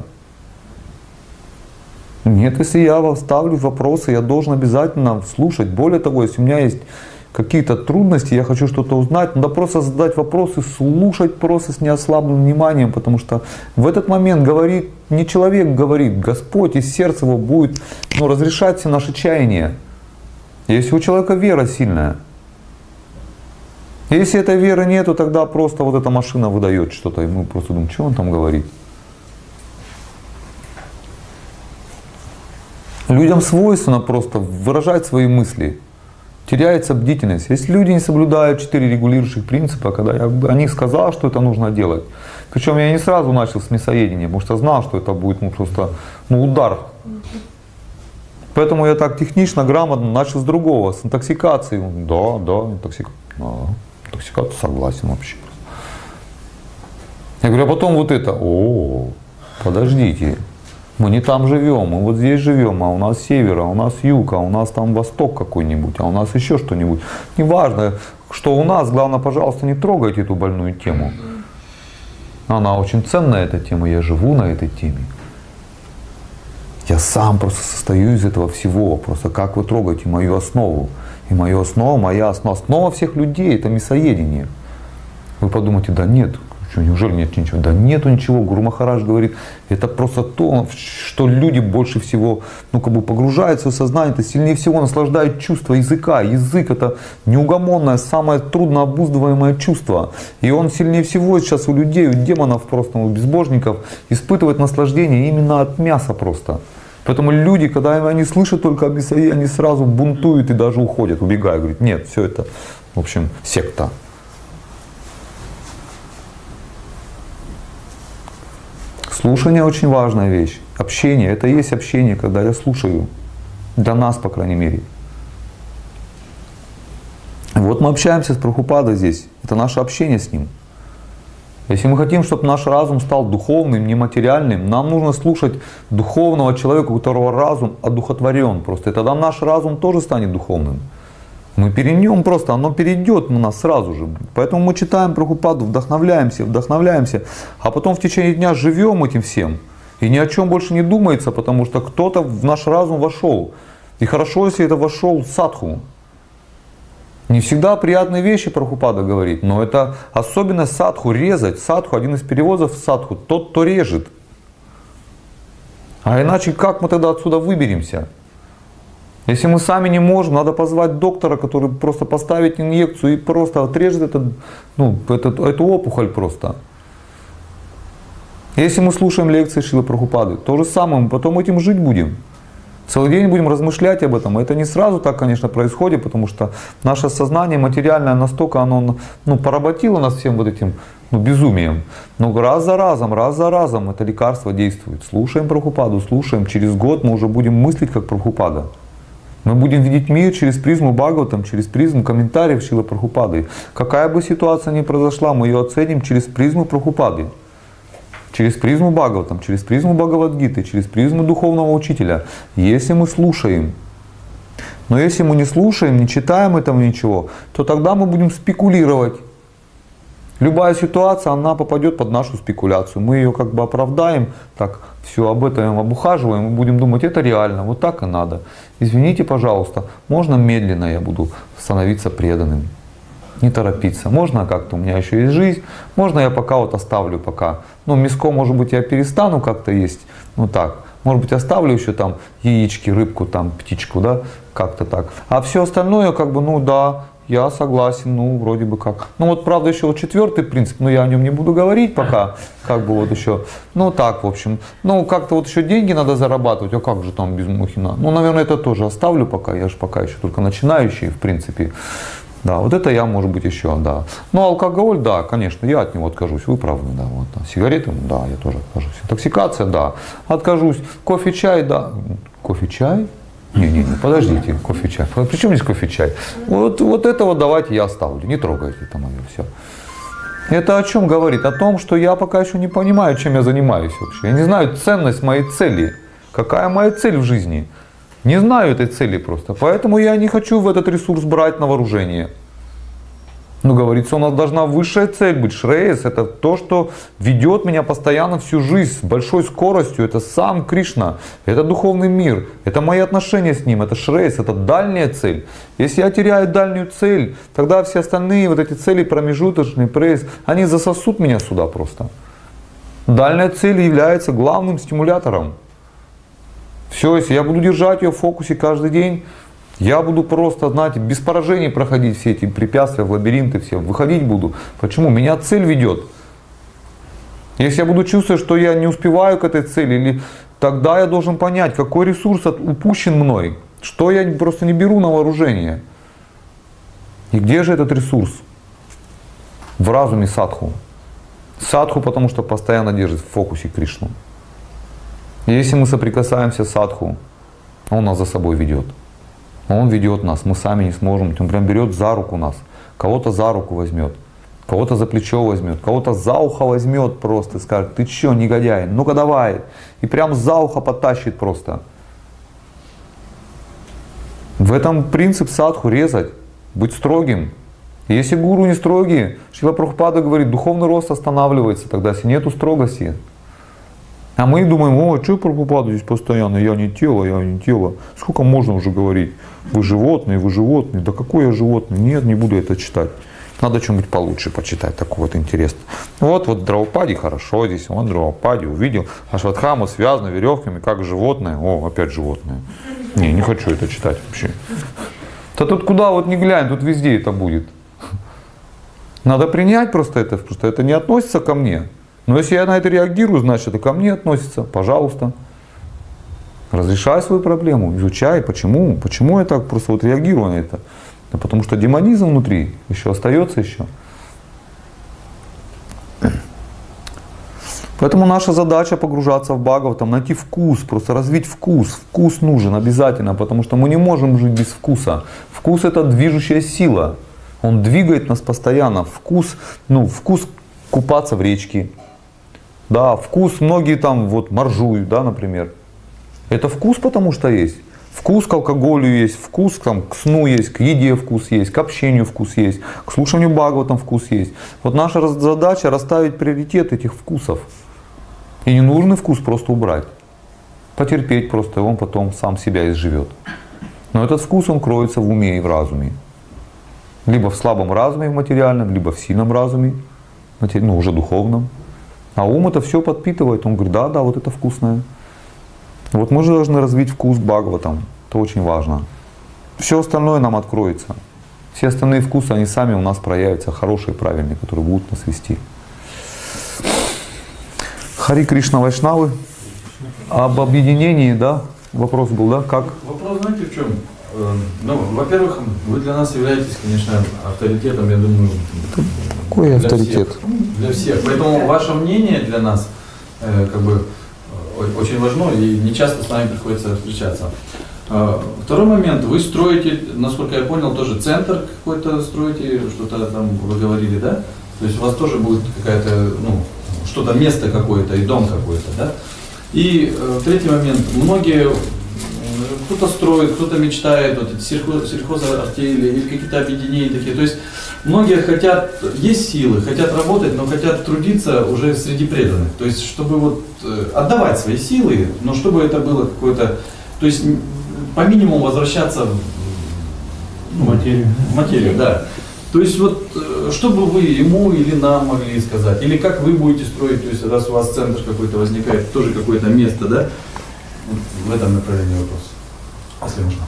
Нет, если я ставлю вопросы, я должен обязательно слушать. Более того, если у меня есть какие-то трудности, я хочу что-то узнать, надо просто задать вопросы, слушать просто с неослабным вниманием, потому что в этот момент говорит, не человек говорит, Господь из сердца его будет, ну, разрешать все наши чаяния. Если у человека вера сильная. Если этой веры нету, тогда просто вот эта машина выдает что-то, и мы просто думаем, что он там говорит. Людям свойственно просто выражать свои мысли. Теряется бдительность. Если люди не соблюдают четыре регулирующих принципа, когда я о них сказал, что это нужно делать. Причем я не сразу начал с мясоедения, потому что знал, что это будет ну, просто ну, удар. Поэтому я так технично, грамотно начал с другого, с интоксикации. Да, да, интоксикация. Да, интоксикация, согласен вообще. Я говорю, а потом вот это. О, подождите. Мы не там живем, мы вот здесь живем, а у нас север, а у нас юг, а у нас там восток какой-нибудь, а у нас еще что-нибудь. Неважно, что у нас, главное, пожалуйста, не трогайте эту больную тему. Она очень ценная, эта тема, я живу на этой теме. Я сам просто состою из этого всего, просто как вы трогаете мою основу. И мою основу, моя основа, основа всех людей – это мясоедение. Вы подумаете, да нет. Что, неужели нет ничего? Да нету ничего. Гуру Махарадж говорит, это просто то, что люди больше всего ну, как бы погружаются в сознание, это сильнее всего наслаждают чувство языка. Язык это неугомонное, самое трудно обуздываемое чувство. И он сильнее всего сейчас у людей, у демонов просто, у безбожников испытывает наслаждение именно от мяса просто. Поэтому люди, когда они слышат только об мясоедении, они сразу бунтуют и даже уходят, убегают. Говорят, нет, все это, в общем, секта. Слушание очень важная вещь. Общение, это и есть общение, когда я слушаю. Для нас, по крайней мере. Вот мы общаемся с Прабхупадой здесь. Это наше общение с ним. Если мы хотим, чтобы наш разум стал духовным, нематериальным, нам нужно слушать духовного человека, у которого разум одухотворен просто. И тогда наш разум тоже станет духовным. Мы перейдем просто, оно перейдет на нас сразу же. Поэтому мы читаем Прабхупаду, вдохновляемся, вдохновляемся, а потом в течение дня живем этим всем. И ни о чем больше не думается, потому что кто-то в наш разум вошел. И хорошо, если это вошел садху. Не всегда приятные вещи Прабхупада говорит, но это особенность садху, резать. Садху, один из переводов садху, тот, кто режет. А иначе как мы тогда отсюда выберемся? Если мы сами не можем, надо позвать доктора, который просто поставит инъекцию и просто отрежет этот, ну, этот, эту опухоль просто. Если мы слушаем лекции Шрилы Прабхупады, то же самое, мы потом этим жить будем. Целый день будем размышлять об этом. Это не сразу так, конечно, происходит, потому что наше сознание материальное настолько оно ну, поработило нас всем вот этим ну, безумием. Но раз за разом, раз за разом это лекарство действует. Слушаем Прабхупаду, слушаем. Через год мы уже будем мыслить как Прабхупада. Мы будем видеть мир через призму Бхагаватам, через призму комментариев Шрилы Прабхупады. Какая бы ситуация ни произошла, мы ее оценим через призму Прабхупады. Через призму Бхагаватам, через призму Бхагавад-гиты, через призму духовного учителя. Если мы слушаем. Но если мы не слушаем, не читаем этого ничего, то тогда мы будем спекулировать. Любая ситуация, она попадет под нашу спекуляцию. Мы ее как бы оправдаем, так все об этом обухаживаем, мы будем думать, это реально, вот так и надо. Извините, пожалуйста, можно медленно я буду становиться преданным. Не торопиться. Можно как-то, у меня еще есть жизнь, можно я пока вот оставлю пока. Ну, мяско, может быть, я перестану как-то есть, ну так. Может быть, оставлю еще там яички, рыбку, там, птичку, да, как-то так. А все остальное, как бы, ну да, я согласен, ну, вроде бы как. Ну, вот, правда, еще вот четвертый принцип, но я о нем не буду говорить пока, как бы вот еще. Ну, так, в общем. Ну, как-то вот еще деньги надо зарабатывать, а как же там без Мухина? Ну, наверное, это тоже оставлю пока, я же пока еще только начинающий, в принципе. Да, вот это я, может быть, еще, да. Ну, алкоголь, да, конечно, я от него откажусь, вы правы, да. Вот, да. Сигареты, да, я тоже откажусь. Интоксикация, да, откажусь. Кофе, чай, да. Кофе, чай? Не-не-не, подождите, кофе, чай. При чем здесь кофе, чай? Вот, вот этого давайте я оставлю, не трогайте это мое все. Это о чем говорит? О том, что я пока еще не понимаю, чем я занимаюсь вообще. Я не знаю ценность моей цели. Какая моя цель в жизни? Не знаю этой цели просто. Поэтому я не хочу в этот ресурс брать на вооружение. Но говорится, у нас должна высшая цель быть. Шрейес — это то, что ведет меня постоянно всю жизнь с большой скоростью. Это сам Кришна, это духовный мир, это мои отношения с ним, это Шрейес, это дальняя цель. Если я теряю дальнюю цель, тогда все остальные вот эти цели промежуточные, прейс, они засосут меня сюда просто. Дальняя цель является главным стимулятором. Все, если я буду держать ее в фокусе каждый день, я буду просто, знаете, без поражений проходить все эти препятствия, в лабиринты все, выходить буду. Почему? Меня цель ведет. Если я буду чувствовать, что я не успеваю к этой цели, или тогда я должен понять, какой ресурс упущен мной, что я просто не беру на вооружение. И где же этот ресурс? В разуме садху. Садху, потому что постоянно держит в фокусе Кришну. И если мы соприкасаемся с садху, он нас за собой ведет. Он ведет нас, мы сами не сможем. Он прям берет за руку нас. Кого-то за руку возьмет, кого-то за плечо возьмет, кого-то за ухо возьмет просто и скажет: ты че, негодяй, ну-ка давай. И прям за ухо потащит просто. В этом принцип садху — резать, быть строгим. И если гуру не строгий, Шрила Прабхупада говорит, духовный рост останавливается тогда, если нету строгости. А мы думаем: о, что Прабхупада здесь постоянно, я не тело, я не тело. Сколько можно уже говорить? Вы животные, вы животные. Да какой я животный? Нет, не буду это читать. Надо что-нибудь получше почитать, такого вот интересно. Вот, вот Драупади хорошо здесь, он Драупади увидел. Ашватхама связана веревками, как животное. О, опять животное. Не, не хочу это читать вообще. Да тут куда вот не глянь, тут везде это будет. Надо принять просто это, просто это не относится ко мне. Но если я на это реагирую, значит это ко мне относится. Пожалуйста. Разрешай свою проблему, изучай, почему, почему я так просто вот реагирую на это. Да потому что демонизм внутри еще остается еще. Поэтому наша задача погружаться в Бхагаватам, найти вкус, просто развить вкус. Вкус нужен обязательно, потому что мы не можем жить без вкуса. Вкус — это движущая сила. Он двигает нас постоянно. Вкус, ну, вкус купаться в речке. Да, вкус, многие там вот моржуют, да, например. Это вкус, потому что есть. Вкус к алкоголю есть, вкус там, к сну есть, к еде вкус есть, к общению вкус есть, к слушанию Бхагаватам вкус есть. Вот наша задача — расставить приоритет этих вкусов. И ненужный вкус просто убрать. Потерпеть просто, и он потом сам себя изживет. Но этот вкус, он кроется в уме и в разуме. Либо в слабом разуме, в материальном, либо в сильном разуме, ну уже духовном. А ум это все подпитывает. Он говорит: да, да, вот это вкусное. Вот мы же должны развить вкус к Бхагаватам. Это очень важно. Все остальное нам откроется. Все остальные вкусы, они сами у нас проявятся, хорошие, правильные, которые будут нас вести. Хари Кришна Вайшнавы. Об объединении, да? Вопрос был, да? Как?
Вопрос, знаете, в чем? Ну, во-первых, вы для нас являетесь, конечно, авторитетом, я думаю.
Какой
для
авторитет?
Всех, для всех. Поэтому ваше мнение для нас э, как бы очень важно, и не часто с нами приходится встречаться. Э, второй момент. Вы строите, насколько я понял, тоже центр какой-то строите, что-то там вы говорили, да? То есть у вас тоже будет какая-то, ну, что-то, место какое-то и дом какой-то, да? И э, третий момент. Многие кто-то строит, кто-то мечтает, вот эти сельхоз, сельхозартели или какие-то объединения такие. То есть многие хотят, есть силы, хотят работать, но хотят трудиться уже среди преданных. То есть чтобы вот отдавать свои силы, но чтобы это было какое-то, то есть по минимуму возвращаться в, ну, материю. в материю, да. То есть вот что бы вы ему или нам могли сказать, или как вы будете строить, то есть раз у вас центр какой-то возникает, тоже какое-то место, да? В этом направлении вопрос, если можно.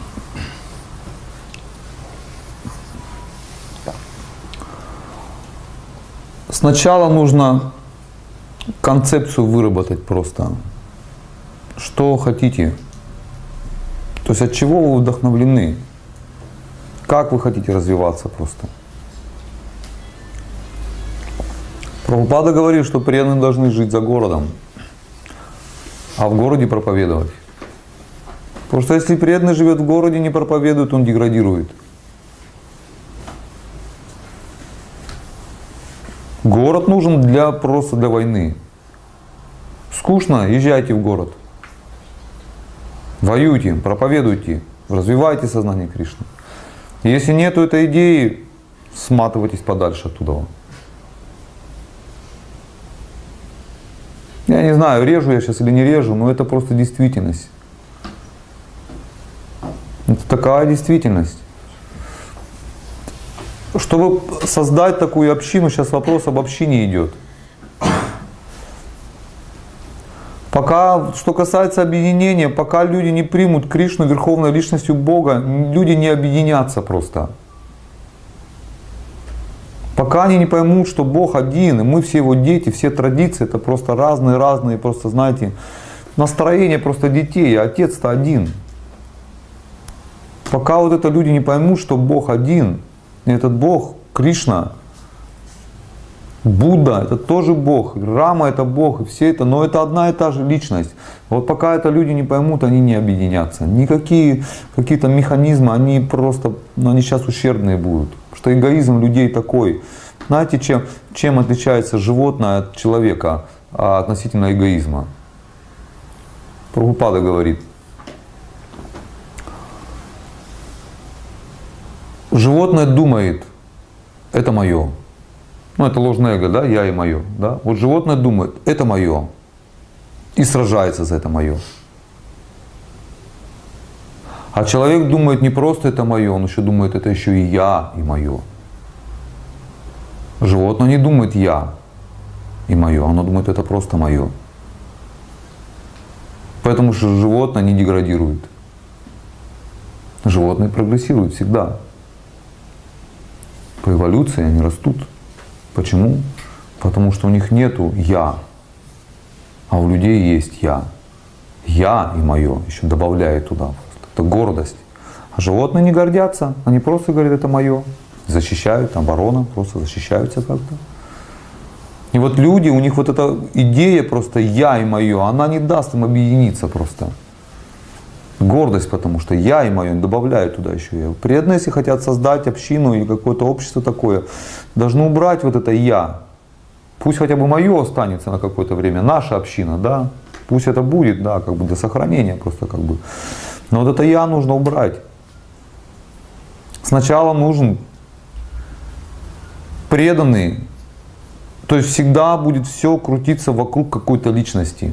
Сначала нужно концепцию выработать просто. Что хотите. То есть от чего вы вдохновлены. Как вы хотите развиваться просто. Прабхупада говорит, что преданные должны жить за городом, а в городе проповедовать. Потому что если преданный живет в городе, не проповедует, он деградирует. Город нужен для, просто для войны. Скучно, езжайте в город. Воюйте, проповедуйте, развивайте сознание Кришны. Если нету этой идеи, сматывайтесь подальше оттуда. Я не знаю, режу я сейчас или не режу, но это просто действительность. Это такая действительность. Чтобы создать такую общину, сейчас вопрос об общине идет. Пока, что касается объединения, пока люди не примут Кришну верховной личностью Бога, люди не объединятся просто. Пока они не поймут, что Бог один, и мы все Его дети, все традиции, это просто разные-разные, просто, знаете, настроение просто детей, а Отец-то один. Пока вот это люди не поймут, что Бог один, и этот Бог, Кришна, Будда, это тоже Бог, Рама это Бог, и все это, но это одна и та же личность. Вот пока это люди не поймут, они не объединятся. Никакие какие-то механизмы, они просто, ну, они сейчас ущербные будут. Потому что эгоизм людей такой. Знаете, чем, чем отличается животное от человека а, относительно эгоизма? Прабхупада говорит. Животное думает, это мое. Ну, это ложное эго, да, я и мое. Да? Вот животное думает, это мое. И сражается за это мое. А человек думает не просто это мое, он еще думает, это еще и я, и мое. Животное не думает я и мое, оно думает, это просто мое. Поэтому что животное не деградирует. Животные прогрессируют всегда. По эволюции они растут. Почему? Потому что у них нету я, а у людей есть я. Я и мое еще добавляет туда. Это гордость. А животные не гордятся, они просто говорят, это мое. Защищают, оборона, просто защищаются как-то. И вот люди, у них вот эта идея просто я и мое, она не даст им объединиться просто. Гордость, потому что я и мое, добавляют туда еще я. Преданные, если хотят создать общину и какое-то общество такое, должны убрать вот это я. Пусть хотя бы мое останется на какое-то время, наша община, да. Пусть это будет, да, как бы для сохранения просто как бы. Но вот это я нужно убрать. Сначала нужен преданный, то есть всегда будет все крутиться вокруг какой-то личности.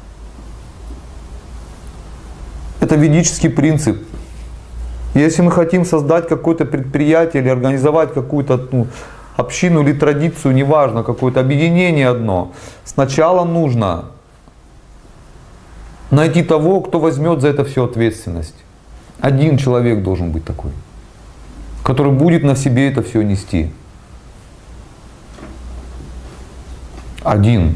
Это ведический принцип. Если мы хотим создать какое-то предприятие или организовать какую-то, ну, общину или традицию, неважно, какое-то объединение одно, сначала нужно найти того, кто возьмет за это всю ответственность. Один человек должен быть такой, который будет на себе это все нести. Один.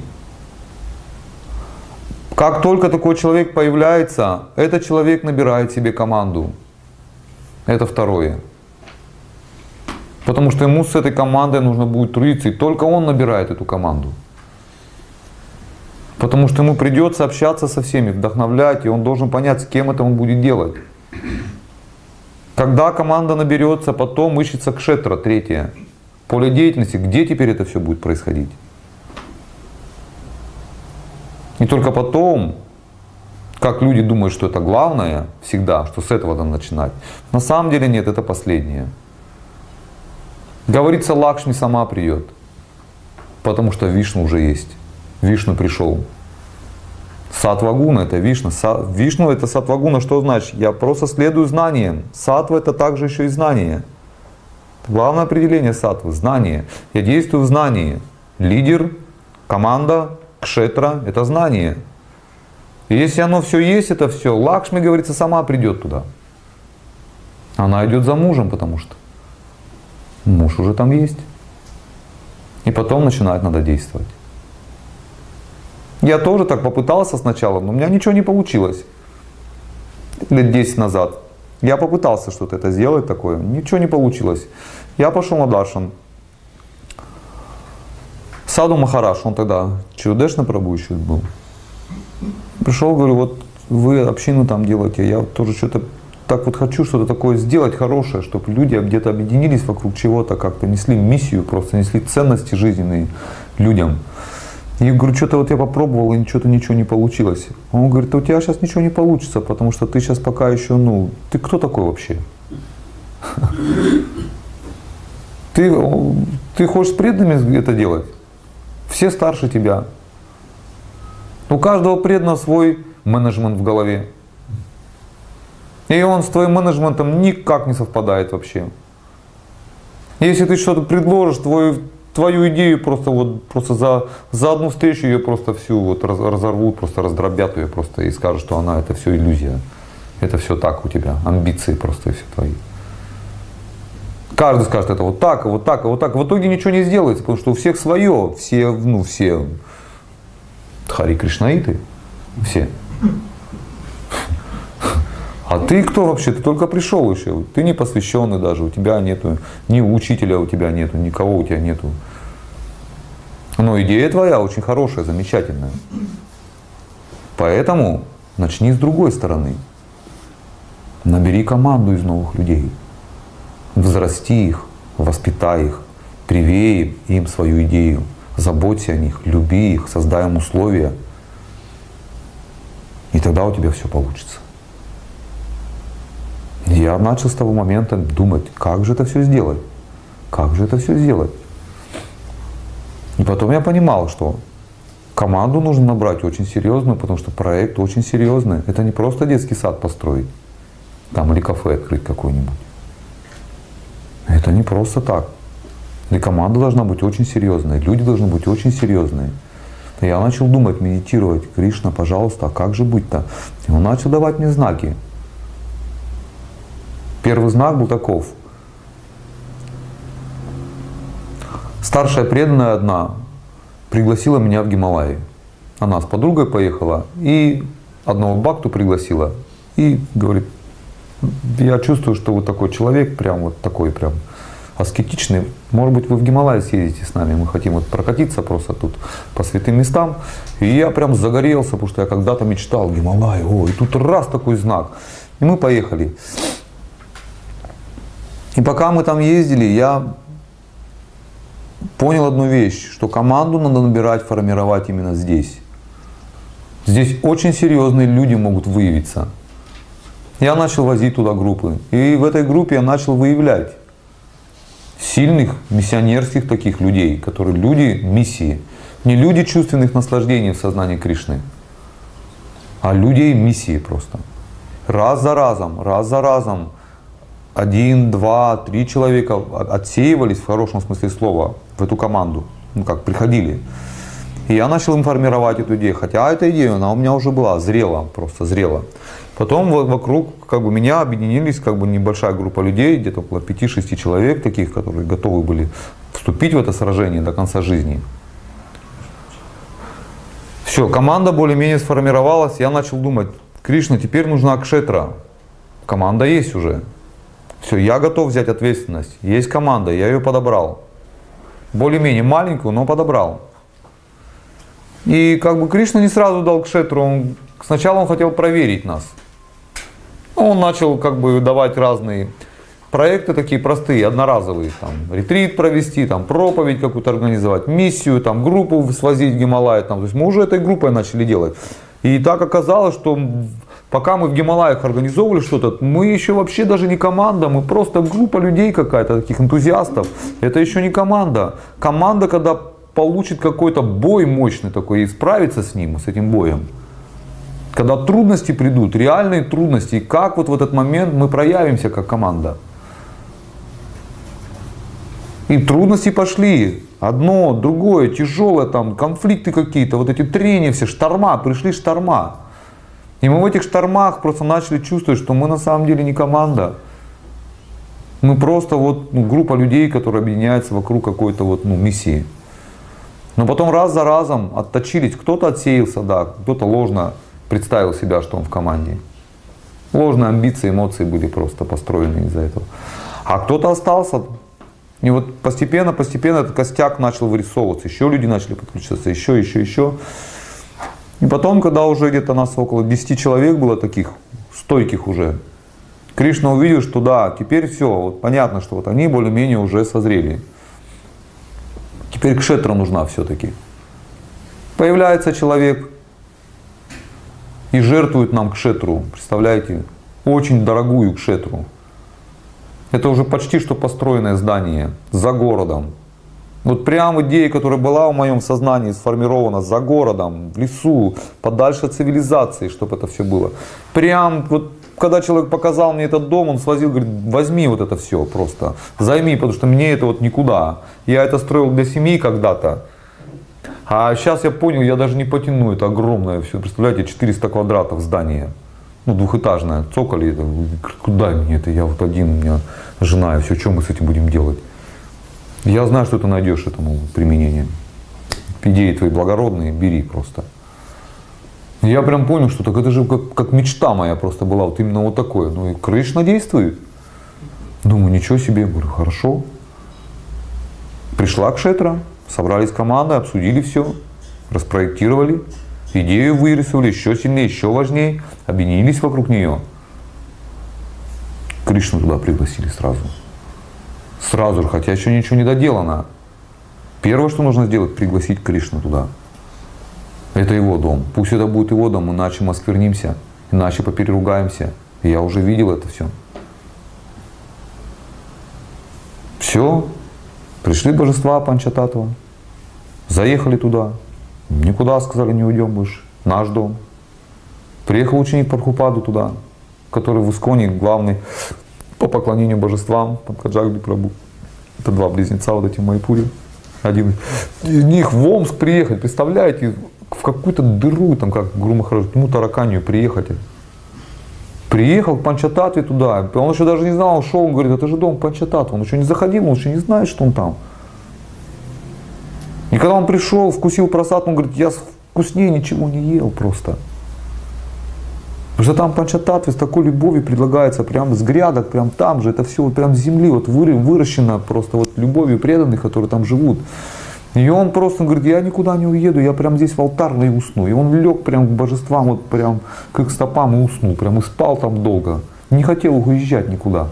Как только такой человек появляется, этот человек набирает себе команду. Это второе. Потому что ему с этой командой нужно будет трудиться, и только он набирает эту команду. Потому что ему придется общаться со всеми, вдохновлять, и он должен понять, с кем это он будет делать. Когда команда наберется, потом ищется кшетра, третье. Поле деятельности, где теперь это все будет происходить? И только потом, как люди думают, что это главное всегда, что с этого надо начинать. На самом деле нет, это последнее. Говорится, Лакшми сама придет, потому что Вишну уже есть. Вишну пришел. Сатвагуна это Вишна. Са, Вишну это Сатвагуна, что значит? Я просто следую знаниям. Сатва это также еще и знание. Главное определение сатвы — знание. Я действую в знании. Лидер, команда, кшетра — это знание. И если оно все есть, это все, Лакшми, говорится, сама придет туда. Она идет за мужем, потому что муж уже там есть. И потом начинает надо действовать. Я тоже так попытался сначала, но у меня ничего не получилось. Лет десять назад. Я попытался что-то это сделать такое, ничего не получилось. Я пошел на даршан. Саду Махараш, он тогда Чудешна Прабху еще был. Пришел, говорю, вот вы общину там делаете, я тоже что-то так вот хочу что-то такое сделать хорошее, чтобы люди где-то объединились вокруг чего-то, как-то несли миссию, просто несли ценности жизненные людям. И говорю, что-то вот я попробовал, и что-то ничего не получилось. Он говорит, у тебя сейчас ничего не получится, потому что ты сейчас пока еще, ну, ты кто такой вообще? Ты, ты хочешь с преданными это делать? Все старше тебя. У каждого преданного свой менеджмент в голове. И он с твоим менеджментом никак не совпадает вообще. Если ты что-то предложишь, твою, твою идею просто, вот, просто за, за одну встречу ее просто всю вот раз, разорвут, просто раздробят ее просто и скажут, что она это все иллюзия. Это все так у тебя, амбиции просто и все твои. Каждый скажет это вот так, вот так, вот так. В итоге ничего не сделается, потому что у всех свое, все, ну все Хари Кришнаиты, все. А ты кто вообще? Ты только пришел еще. Ты не посвященный даже. У тебя нету ни учителя, у тебя нету, никого у тебя нету. Но идея твоя очень хорошая, замечательная. Поэтому начни с другой стороны. Набери команду из новых людей. Взрасти их, воспитай их, привей им свою идею. Заботься о них, люби их, создай им условия. И тогда у тебя все получится. Я начал с того момента думать, как же это все сделать, как же это все сделать. И потом я понимал, что команду нужно набрать очень серьезную, потому что проект очень серьезный. Это не просто детский сад построить, там или кафе открыть какое-нибудь. Это не просто так. И команда должна быть очень серьезная, люди должны быть очень серьезные. И я начал думать, медитировать, Кришна, пожалуйста, а как же быть-то? И он начал давать мне знаки. Первый знак был таков. Старшая преданная одна пригласила меня в Гималаи. Она с подругой поехала и одного бхакту пригласила. И говорит, я чувствую, что вы такой человек, прям вот такой прям аскетичный. Может быть, вы в Гималаи съездите с нами. Мы хотим вот прокатиться просто тут по святым местам. И я прям загорелся, потому что я когда-то мечтал Гималаи. О, и тут раз такой знак. И мы поехали. И пока мы там ездили, я понял одну вещь, что команду надо набирать, формировать именно здесь. Здесь очень серьезные люди могут выявиться. Я начал возить туда группы. И в этой группе я начал выявлять сильных миссионерских таких людей, которые люди миссии. Не люди чувственных наслаждений в сознании Кришны, а людей миссии просто. Раз за разом, раз за разом. Один, два, три человека отсеивались в хорошем смысле слова в эту команду. Ну как, приходили. И я начал им формировать эту идею. Хотя эта идея, она у меня уже была, зрела, просто зрела. Потом вокруг как бы, меня объединились как бы, небольшая группа людей, где-то около пяти-шести человек таких, которые готовы были вступить в это сражение до конца жизни. Все, команда более-менее сформировалась. Я начал думать, Кришна, теперь нужна кшетра. Команда есть уже. Все, я готов взять ответственность. Есть команда, я ее подобрал. Более-менее маленькую, но подобрал. И как бы Кришна не сразу дал кшетру. Он, сначала он хотел проверить нас. Он начал как бы давать разные проекты, такие простые, одноразовые. Там, ретрит провести, там, проповедь какую-то организовать, миссию, там, группу свозить в Гималай. Там. То есть мы уже этой группой начали делать. И так оказалось, что пока мы в Гималаях организовывали что-то, мы еще вообще даже не команда, мы просто группа людей какая-то, таких энтузиастов. Это еще не команда. Команда, когда получит какой-то бой мощный такой и справится с ним, с этим боем. Когда трудности придут, реальные трудности, и как вот в этот момент мы проявимся как команда. И трудности пошли. Одно, другое, тяжелое, там, конфликты какие-то, вот эти трения все, шторма, пришли шторма. И мы в этих штормах просто начали чувствовать, что мы на самом деле не команда. Мы просто вот, ну, группа людей, которые объединяются вокруг какой-то вот, ну, миссии. Но потом раз за разом отточились. Кто-то отсеялся, да, кто-то ложно представил себя, что он в команде. Ложные амбиции, эмоции были просто построены из-за этого. А кто-то остался. И вот постепенно, постепенно этот костяк начал вырисовываться. Еще люди начали подключаться, еще, еще, еще. И потом, когда уже где-то нас около десяти человек было таких, стойких уже, Кришна увидел, что да, теперь все, вот понятно, что вот они более-менее уже созрели. Теперь кшетра нужна все-таки. Появляется человек и жертвует нам кшетру, представляете, очень дорогую кшетру. Это уже почти что построенное здание за городом. Вот прям идея, которая была в моем сознании сформирована за городом, в лесу, подальше от цивилизации, чтобы это все было. Прям вот когда человек показал мне этот дом, он свозил, говорит, возьми вот это все просто, займи, потому что мне это вот никуда. Я это строил для семьи когда-то. А сейчас я понял, я даже не потяну, это огромное все. Представляете, четыреста квадратов здание. Ну, двухэтажное, цоколи, это, куда мне это, я вот один, у меня жена, и все, что мы с этим будем делать? Я знаю, что ты найдешь этому применение. Идеи твои благородные, бери просто. Я прям понял, что так это же как, как мечта моя просто была, вот именно вот такое. Ну и Кришна действует. Думаю, ничего себе, говорю, хорошо. Пришла Кшетра, собрались командой, обсудили все, распроектировали, идею вырисовали еще сильнее, еще важнее, объединились вокруг нее. Кришну туда пригласили сразу. Сразу же, хотя еще ничего не доделано. Первое, что нужно сделать, пригласить Кришну туда. Это его дом. Пусть это будет его дом, иначе мы осквернимся, иначе попереругаемся. И я уже видел это все. Все. Пришли божества Панчататтва. Заехали туда. Никуда, сказали, не уйдем больше. Наш дом. Приехал ученик Прабхупады туда, который в Исконе главный по поклонению божествам, Панкаджагни Прабху. Это два близнеца, вот эти в Майпуре. Один из них в Омск приехать, представляете, в какую-то дыру, там, как Гуру Махарадж, ну, тараканию приехать. Приехал к Панчататтве туда, он еще даже не знал, он шел, он говорит, это же дом Панчататтва, он еще не заходил, он еще не знает, что он там. И когда он пришел, вкусил просад, он говорит, я вкуснее ничего не ел просто. Потому что там Панчататтве с такой любовью предлагается прямо с грядок, прям там же, это все вот прям с земли, вот выращено просто вот любовью преданных, которые там живут. И он просто говорит, я никуда не уеду, я прям здесь в алтарной усну. И он лег прям к божествам, вот прям к их стопам и уснул, прям и спал там долго. Не хотел уезжать никуда.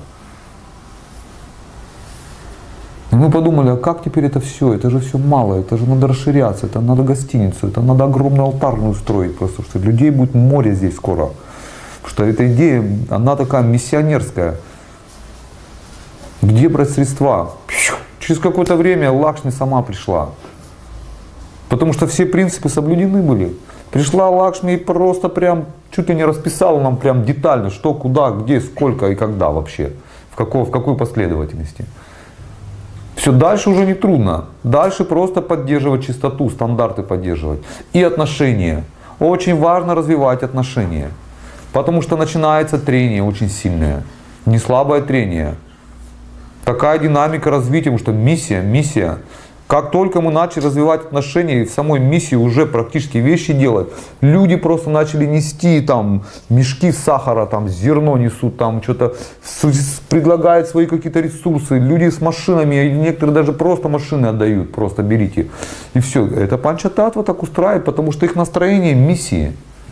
И мы подумали, а как теперь это все? Это же все мало, это же надо расширяться, это надо гостиницу, это надо огромную алтарную строить, просто что людей будет море здесь скоро. Потому что эта идея, она такая миссионерская. Где брать средства? Через какое-то время Лакшми сама пришла. Потому что все принципы соблюдены были. Пришла Лакшми и просто прям чуть ли не расписала нам прям детально, что, куда, где, сколько и когда вообще. В какой, в какой последовательности. Все, дальше уже не трудно. Дальше просто поддерживать чистоту, стандарты поддерживать. И отношения. Очень важно развивать отношения. Потому что начинается трение очень сильное. Не слабое трение. Такая динамика развития, потому что миссия, миссия. Как только мы начали развивать отношения и в самой миссии уже практически вещи делать, люди просто начали нести там мешки сахара, там зерно несут, там что-то предлагают свои какие-то ресурсы, люди с машинами, некоторые даже просто машины отдают, просто берите. И все. Это Панчататтва так устраивает, потому что их настроение миссии.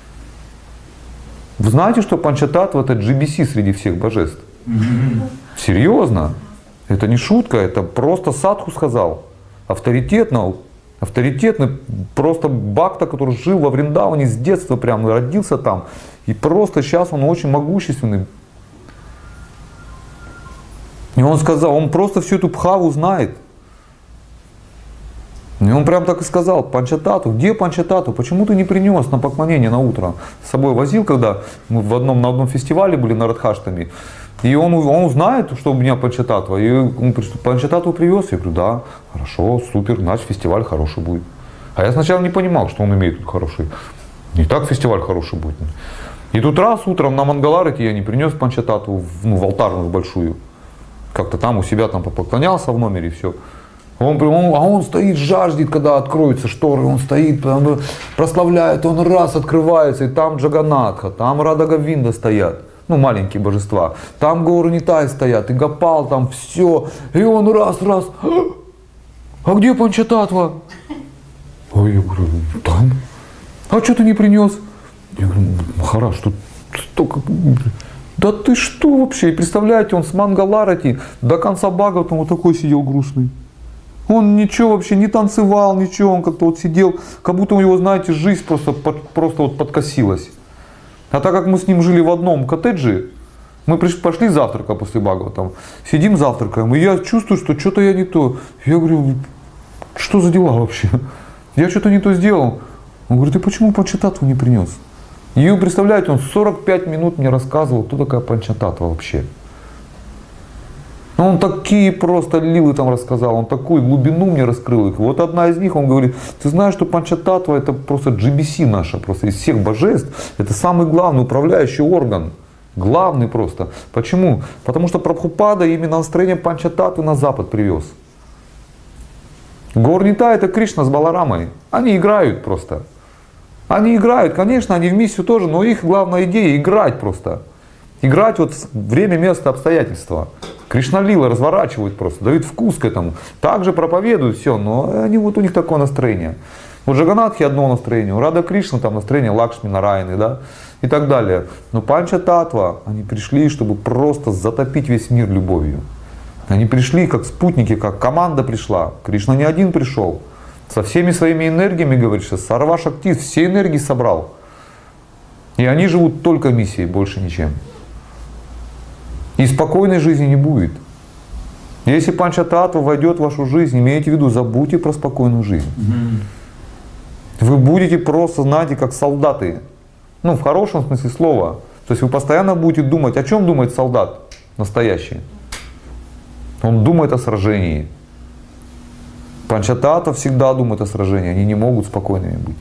Вы знаете, что Панчататтва это джи би си среди всех божеств? Серьезно? Это не шутка, это просто садху сказал. Авторитетно, авторитетно, просто бхакта, который жил во Вриндаване с детства, прям родился там. И просто сейчас он очень могущественный. И он сказал, он просто всю эту бхаву знает. И он прям так и сказал, Панчататтву, где Панчататтву, почему ты не принес на поклонение на утро? С собой возил, когда мы в одном, на одном фестивале были на Радхаштами. И он, он знает, что у меня Панчататтва. И он Панчататтву привез. Я говорю, да, хорошо, супер, значит фестиваль хороший будет. А я сначала не понимал, что он имеет тут хороший. Не так фестиваль хороший будет. И тут раз утром на Мангаларате я не принес Панчататтву, ну, в алтарную большую. Как-то там у себя там поклонялся в номере и все. Он, он, а он стоит, жаждет, когда откроются шторы, он стоит, он прославляет, он раз открывается, и там Джаганатха, там Рада Говинда стоят. Ну, маленькие божества. Там Гаурнитай стоят, и Гопал, там все. И он раз, раз. А где Панчататтва? Ой, я говорю, там. А что ты не принес? Я говорю, Махарадж, тут столько... Да ты что вообще? И представляете, он с Мангаларати до конца Бхагаватам вот такой сидел грустный. Он ничего вообще не танцевал, ничего, он как-то вот сидел, как будто у него, знаете, жизнь просто, просто вот подкосилась. А так как мы с ним жили в одном коттедже, Мы пришли, пошли завтрака после Бхагаватам, сидим завтракаем, и я чувствую, что что-то я не то. Я говорю, что за дела вообще? Я что-то не то сделал. Он говорит, ты почему Панчататтву не принес? И вы представляете, он сорок пять минут мне рассказывал, кто такая Панчататтва вообще. Он такие просто лилы там рассказал, он такую глубину мне раскрыл их. Вот одна из них, он говорит, ты знаешь, что Панчататтва это просто джи би си наша, просто из всех божеств, это самый главный управляющий орган. Главный просто. Почему? Потому что Прабхупада именно настроение Панчататтвы на Запад привез. Гаур-Нитай это Кришна с Баларамой. Они играют просто. Они играют, конечно, они в миссию тоже, но их главная идея играть просто. Играть вот время, место, обстоятельства. Кришна-лила разворачивают просто, дают вкус к этому. Также проповедуют все, но они вот у них такое настроение. У Джаганатхи одно настроение, у Рада Кришны там настроение Лакшми, Нараяны, да, и так далее. Но Панчататтва, они пришли, чтобы просто затопить весь мир любовью. Они пришли как спутники, как команда пришла. Кришна не один пришел. Со всеми своими энергиями, говорит, что Сарва Шакти все энергии собрал. И они живут только миссией, больше ничем. И спокойной жизни не будет. Если Панчататтва войдет в вашу жизнь, имейте в виду, забудьте про спокойную жизнь. Mm-hmm. Вы будете просто, знаете, как солдаты. Ну, в хорошем смысле слова. То есть вы постоянно будете думать, о чем думает солдат настоящий. Он думает о сражении. Панчататтва всегда думает о сражении, они не могут спокойными быть.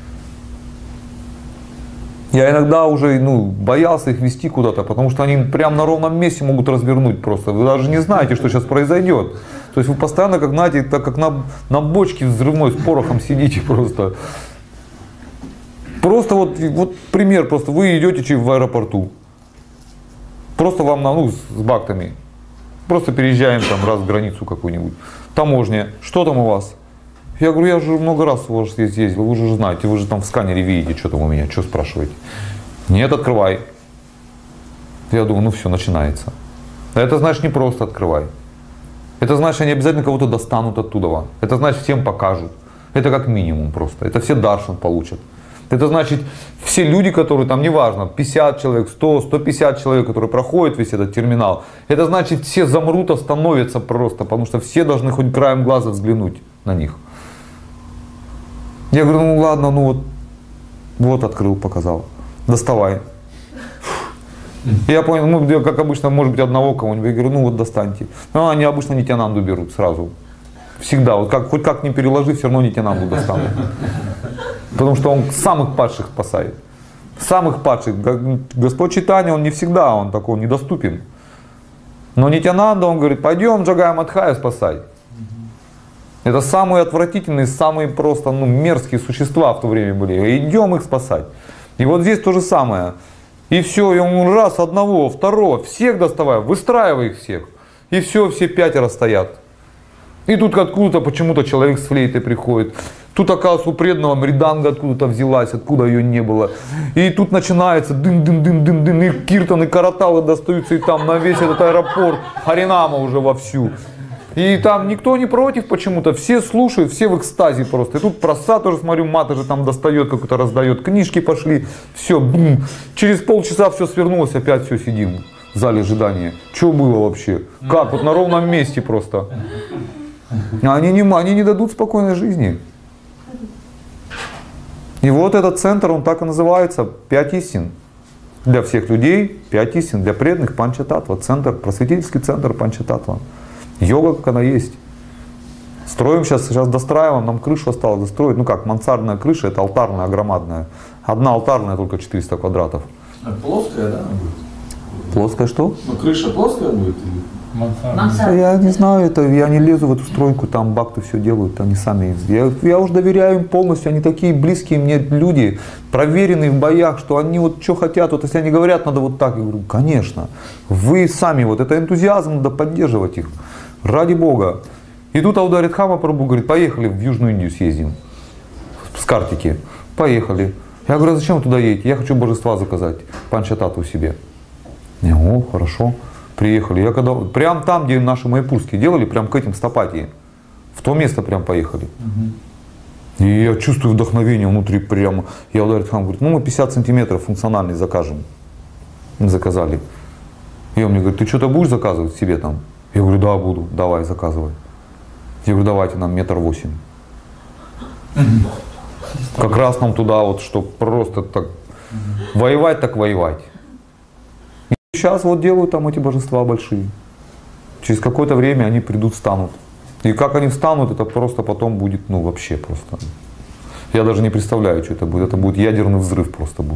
Я иногда уже ну, боялся их вести куда-то, потому что они прямо на ровном месте могут развернуть просто. Вы даже не знаете, что сейчас произойдет. То есть вы постоянно, как знаете, так как на, на бочке взрывной с порохом сидите просто. Просто вот, вот пример, просто вы идете в аэропорту. Просто вам на ну, с бактами. Просто переезжаем там раз границу какую-нибудь. Таможня. Что там у вас? Я говорю, я же много раз у вас здесь ездил, вы же знаете, вы же там в сканере видите, что там у меня, что спрашиваете? Нет, открывай. Я думаю, ну все, начинается. Это значит не просто открывай. Это значит, они обязательно кого-то достанут оттуда. Это значит, всем покажут. Это как минимум просто. Это все даршан получат. Это значит, все люди, которые там, неважно, пятьдесят человек, сто, сто пятьдесят человек, которые проходят весь этот терминал, это значит, все замрут, остановятся просто, потому что все должны хоть краем глаза взглянуть на них. Я говорю, ну ладно, ну вот, вот открыл, показал, доставай. Я понял, ну как обычно, может быть одного кого-нибудь, я говорю, ну вот достаньте. Но они обычно Нитьянанду берут сразу. Всегда, вот как, хоть как ни переложи, все равно Нитьянанду достанут. Потому что он самых падших спасает. Самых падших. Господь Чайтанья, он не всегда, он такой недоступен. Но Нитьянанда, он говорит, пойдем Джагая Мадхая спасать. Это самые отвратительные, самые просто ну, мерзкие существа в то время были. Идем их спасать. И вот здесь то же самое. И все, и он раз, одного, второго, всех доставай, выстраивай их всех. И все, все пятеро стоят. И тут откуда-то почему-то человек с флейтой приходит. Тут, оказывается, у преданного мриданга откуда-то взялась, откуда ее не было. И тут начинается дын-дын-дын-дын-дын, и киртаны, караталы достаются, и там на весь этот аэропорт Харинама уже вовсю. И там никто не против почему-то, все слушают, все в экстазе просто. И тут Прасад тоже, смотрю, Мата же там достает, какой-то раздает, книжки пошли, все, бум. Через полчаса все свернулось, опять все сидим в зале ожидания. Что было вообще? Как? Вот на ровном месте просто. Они не, они не дадут спокойной жизни. И вот этот центр, он так и называется, пять истин. Для всех людей пять истин, для преданных Панчататтва, центр, просветительский центр Панчататтва. Йога, как она есть. Строим сейчас, сейчас достраиваем, нам крышу осталось достроить. Ну как, мансардная крыша, это алтарная, громадная. Одна алтарная, только четыреста квадратов.
А плоская, да, она будет?
Плоская что?
Ну крыша плоская будет?
Мансарда.
Я не знаю, это я не лезу в эту стройку, там бхакты все делают, они сами. Я, я уже доверяю им полностью, они такие близкие мне люди, проверенные в боях, что они вот что хотят, вот если они говорят, надо вот так, я говорю, конечно, вы сами, вот это энтузиазм, надо поддерживать их, ради Бога. И тут Аударитхама Прабху говорит, поехали в Южную Индию съездим, с Картики, поехали. Я говорю, а зачем вы туда едете? Я хочу божества заказать, Панчататтву себе. Я, о, хорошо. Приехали. Я когда прям там, где наши майпурские делали, прям к этим стопатии, в то место прям поехали. Угу. И я чувствую вдохновение внутри прямо. Я ударил, говорит, ну мы пятьдесят сантиметров функциональный закажем. Мы заказали. И он мне говорит, ты что-то будешь заказывать себе там? Я говорю, да, буду, давай, заказывай. Я говорю, давайте нам метр восемь. Как раз нам туда вот, что просто так воевать, так воевать. И сейчас вот делают там эти божества большие. Через какое-то время они придут, встанут. И как они встанут, это просто потом будет, ну вообще просто. Я даже не представляю, что это будет. Это будет ядерный взрыв просто будет.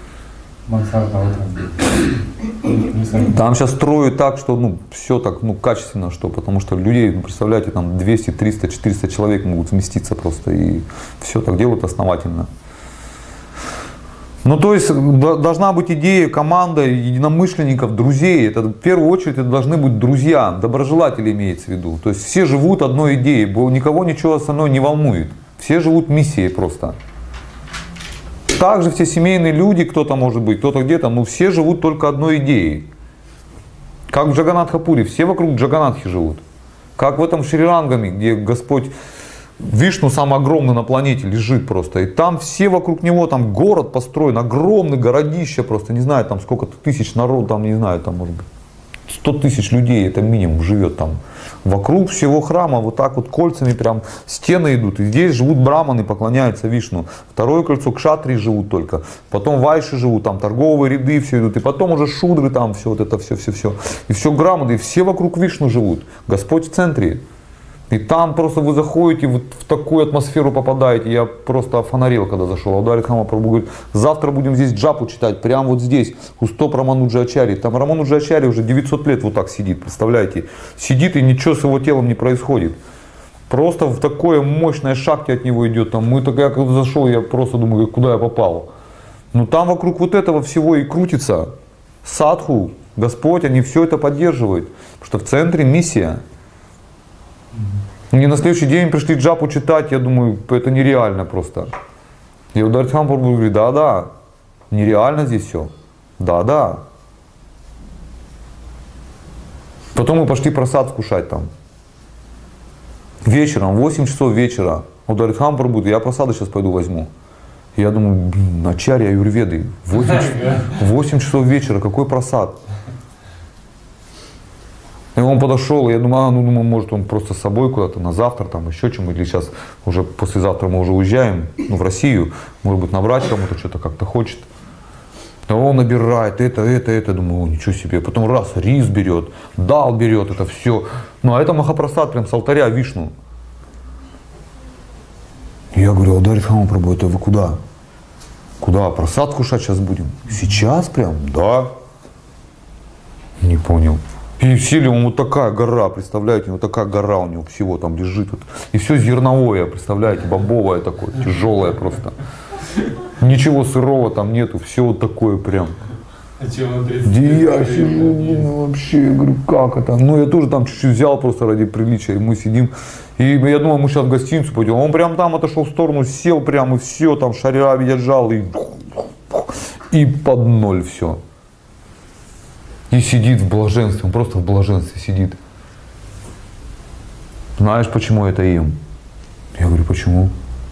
Там сейчас строят так, что ну, все так ну, качественно, что, потому что людей, ну, представляете, там двести, триста, четыреста человек могут вместиться просто, и все так делают основательно. Ну, то есть должна быть идея, команда единомышленников, друзей. Это в первую очередь это должны быть друзья, доброжелатели имеется в виду. То есть все живут одной идеей, никого ничего остальное не волнует. Все живут миссией просто. Также все семейные люди, кто-то может быть, кто-то где-то, но все живут только одной идеей. Как в Джаганатха-пуре, все вокруг Джаганатхи живут. Как в этом Шри-Рангаме, где Господь Вишну самый огромный на планете лежит просто. И там все вокруг него, там город построен, огромный городище просто, не знаю, там сколько-то тысяч народ, там не знаю, там может быть сто тысяч людей, это минимум живет там. Вокруг всего храма вот так вот кольцами прям стены идут. И здесь живут браманы, поклоняются Вишну. Второе кольцо кшатрии живут только. Потом вайши живут, там торговые ряды все идут. И потом уже шудры там все вот это все-все-все. И все грамоты, и все вокруг Вишну живут. Господь в центре. И там просто вы заходите, вот в такую атмосферу попадаете. Я просто офонарел, когда зашел. Аударит Хамапрабху говорит, завтра будем здесь джапу читать, прямо вот здесь, у стоп Рамануджа Ачарьи. Там Рамануджа Ачарьи уже девятьсот лет вот так сидит, представляете. Сидит и ничего с его телом не происходит. Просто в такое мощное шакти от него идет. Там мы такая, когда зашел, я просто думаю, куда я попал. Но там вокруг вот этого всего и крутится. Садху, Господь, они все это поддерживают. Потому что в центре миссия. Мне на следующий день пришли джапу читать, я думаю, это нереально просто. И Аударит Хамапрабху говорит, да-да, нереально здесь все. Да-да. Потом мы пошли просад вкушать там. Вечером, в восемь часов вечера, Аударит Хамапрабху говорит, я просады сейчас пойду возьму. Я думаю, блин, Ачарья Аюрведы, восемь часов вечера, какой просад? И он подошел, и я думаю, а, ну, думаю, может он просто с собой куда-то на завтра, там еще чем-то, или сейчас уже послезавтра мы уже уезжаем, ну, в Россию, может быть, набрать кому-то что-то как-то хочет. А он набирает это, это, это, думаю, о, ничего себе. Потом раз, рис берет, дал берет, это все. Ну, а это Махапрасад прям с алтаря Вишну. И я говорю, Аударит Хамапрабху, это вы куда? Куда? Прасад кушать сейчас будем? Сейчас прям? Да. Не понял. И сели, он вот такая гора, представляете, вот такая гора у него всего там лежит. Вот. И все зерновое, представляете, бобовое такое, тяжелое просто. Ничего сырого там нету, все вот такое прям.
А чего внутри?
Я сижу, ну, вообще, я говорю, как это? Ну, я тоже там чуть-чуть взял просто ради приличия, и мы сидим. И я думал, мы сейчас в гостиницу пойдем. Он прям там отошел в сторону, сел прям, и все, там шаря держал, и, и под ноль все. И сидит в блаженстве, он просто в блаженстве сидит. Знаешь, почему я это ем? Я говорю, почему?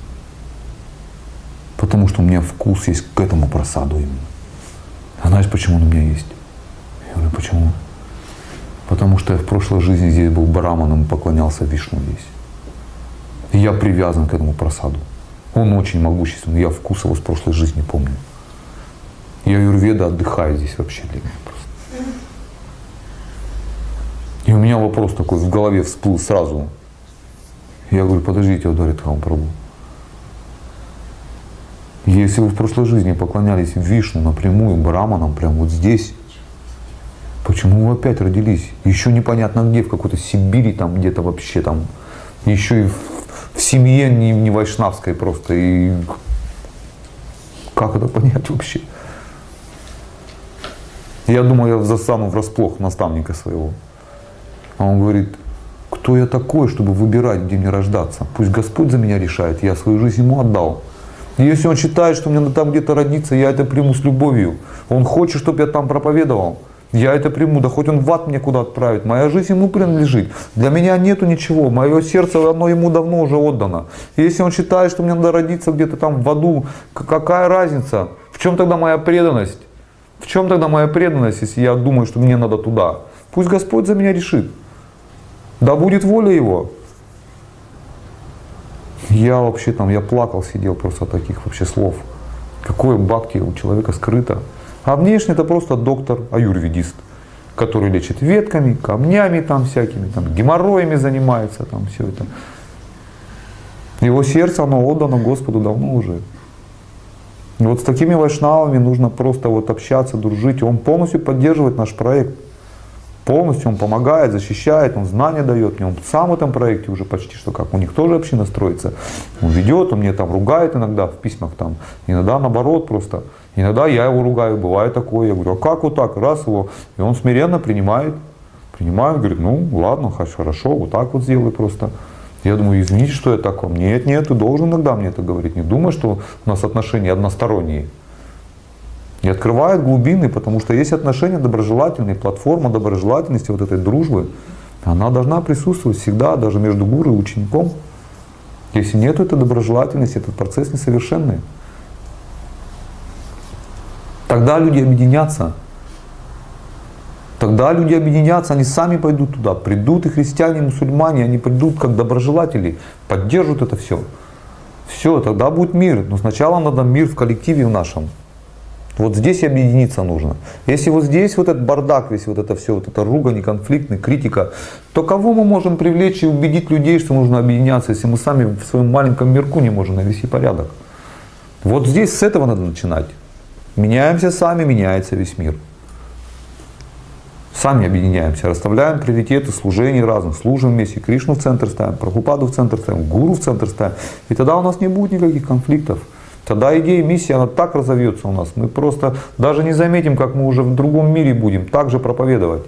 Потому что у меня вкус есть к этому просаду именно. А знаешь, почему он у меня есть? Я говорю, почему? Потому что я в прошлой жизни здесь был браманом и поклонялся Вишну здесь. И я привязан к этому просаду. Он очень могущественный, я вкус его с прошлой жизни помню. Я аюрведа отдыхаю здесь вообще для меня просто. И у меня вопрос такой в голове всплыл сразу. Я говорю, подождите, Аударит Хамапрабху. Если вы в прошлой жизни поклонялись Вишну напрямую, браманам, прям вот здесь, почему вы опять родились? Еще непонятно где, в какой-то Сибири, там где-то вообще там, еще и в, в семье не, не вайшнавской просто. И как это понять вообще? Я думаю, я застану врасплох наставника своего. А он говорит, кто я такой, чтобы выбирать, где мне рождаться? Пусть Господь за меня решает, я свою жизнь ему отдал. И если он считает, что мне надо там где-то родиться, я это приму с любовью. Он хочет, чтобы я там проповедовал, я это приму. Да хоть он в ад меня куда отправит, моя жизнь ему принадлежит. Для меня нету ничего, мое сердце, оно ему давно уже отдано. И если он считает, что мне надо родиться где-то там в аду, какая разница? В чем тогда моя преданность? В чем тогда моя преданность, если я думаю, что мне надо туда? Пусть Господь за меня решит. Да будет воля Его. Я вообще там, я плакал, сидел просто от таких вообще слов. Какое бхакти у человека скрыто. А внешне это просто доктор, аюрведист, который лечит ветками, камнями там всякими, там, геморроями занимается, там все это. Его сердце, оно отдано Господу давно уже. И вот с такими вайшнавами нужно просто вот общаться, дружить. Он полностью поддерживает наш проект. Полностью он помогает, защищает, он знания дает мне. Он сам в этом проекте уже почти что как. У них тоже община строится. Он ведет, он мне там ругает иногда в письмах там. Иногда наоборот просто. Иногда я его ругаю, бывает такое. Я говорю, а как вот так? Раз его. И он смиренно принимает. Принимает, говорит, ну ладно, хорошо, вот так вот сделай просто. Я думаю, извините, что я так вам. Нет, нет, ты должен иногда мне это говорить. Не думай, что у нас отношения односторонние. И открывает глубины, потому что есть отношения доброжелательные, платформа доброжелательности, вот этой дружбы, она должна присутствовать всегда, даже между гуру и учеником. Если нет этой доброжелательности, этот процесс несовершенный. Тогда люди объединятся. Тогда люди объединятся, они сами пойдут туда. Придут и христиане, и мусульмане, они придут как доброжелатели, поддержат это все. Все, тогда будет мир. Но сначала надо мир в коллективе в нашем. Вот здесь объединиться нужно. Если вот здесь вот этот бардак, весь вот это все, вот это ругань, конфликтный, критика, то кого мы можем привлечь и убедить людей, что нужно объединяться, если мы сами в своем маленьком мирку не можем навести порядок? Вот здесь с этого надо начинать. Меняемся сами, меняется весь мир. Сами объединяемся, расставляем приоритеты служений разных, служим вместе, Кришну в центр ставим, Прабхупаду в центр ставим, Гуру в центр ставим. И тогда у нас не будет никаких конфликтов. Тогда идея, миссия, она так разовьется у нас. Мы просто даже не заметим, как мы уже в другом мире будем так же проповедовать.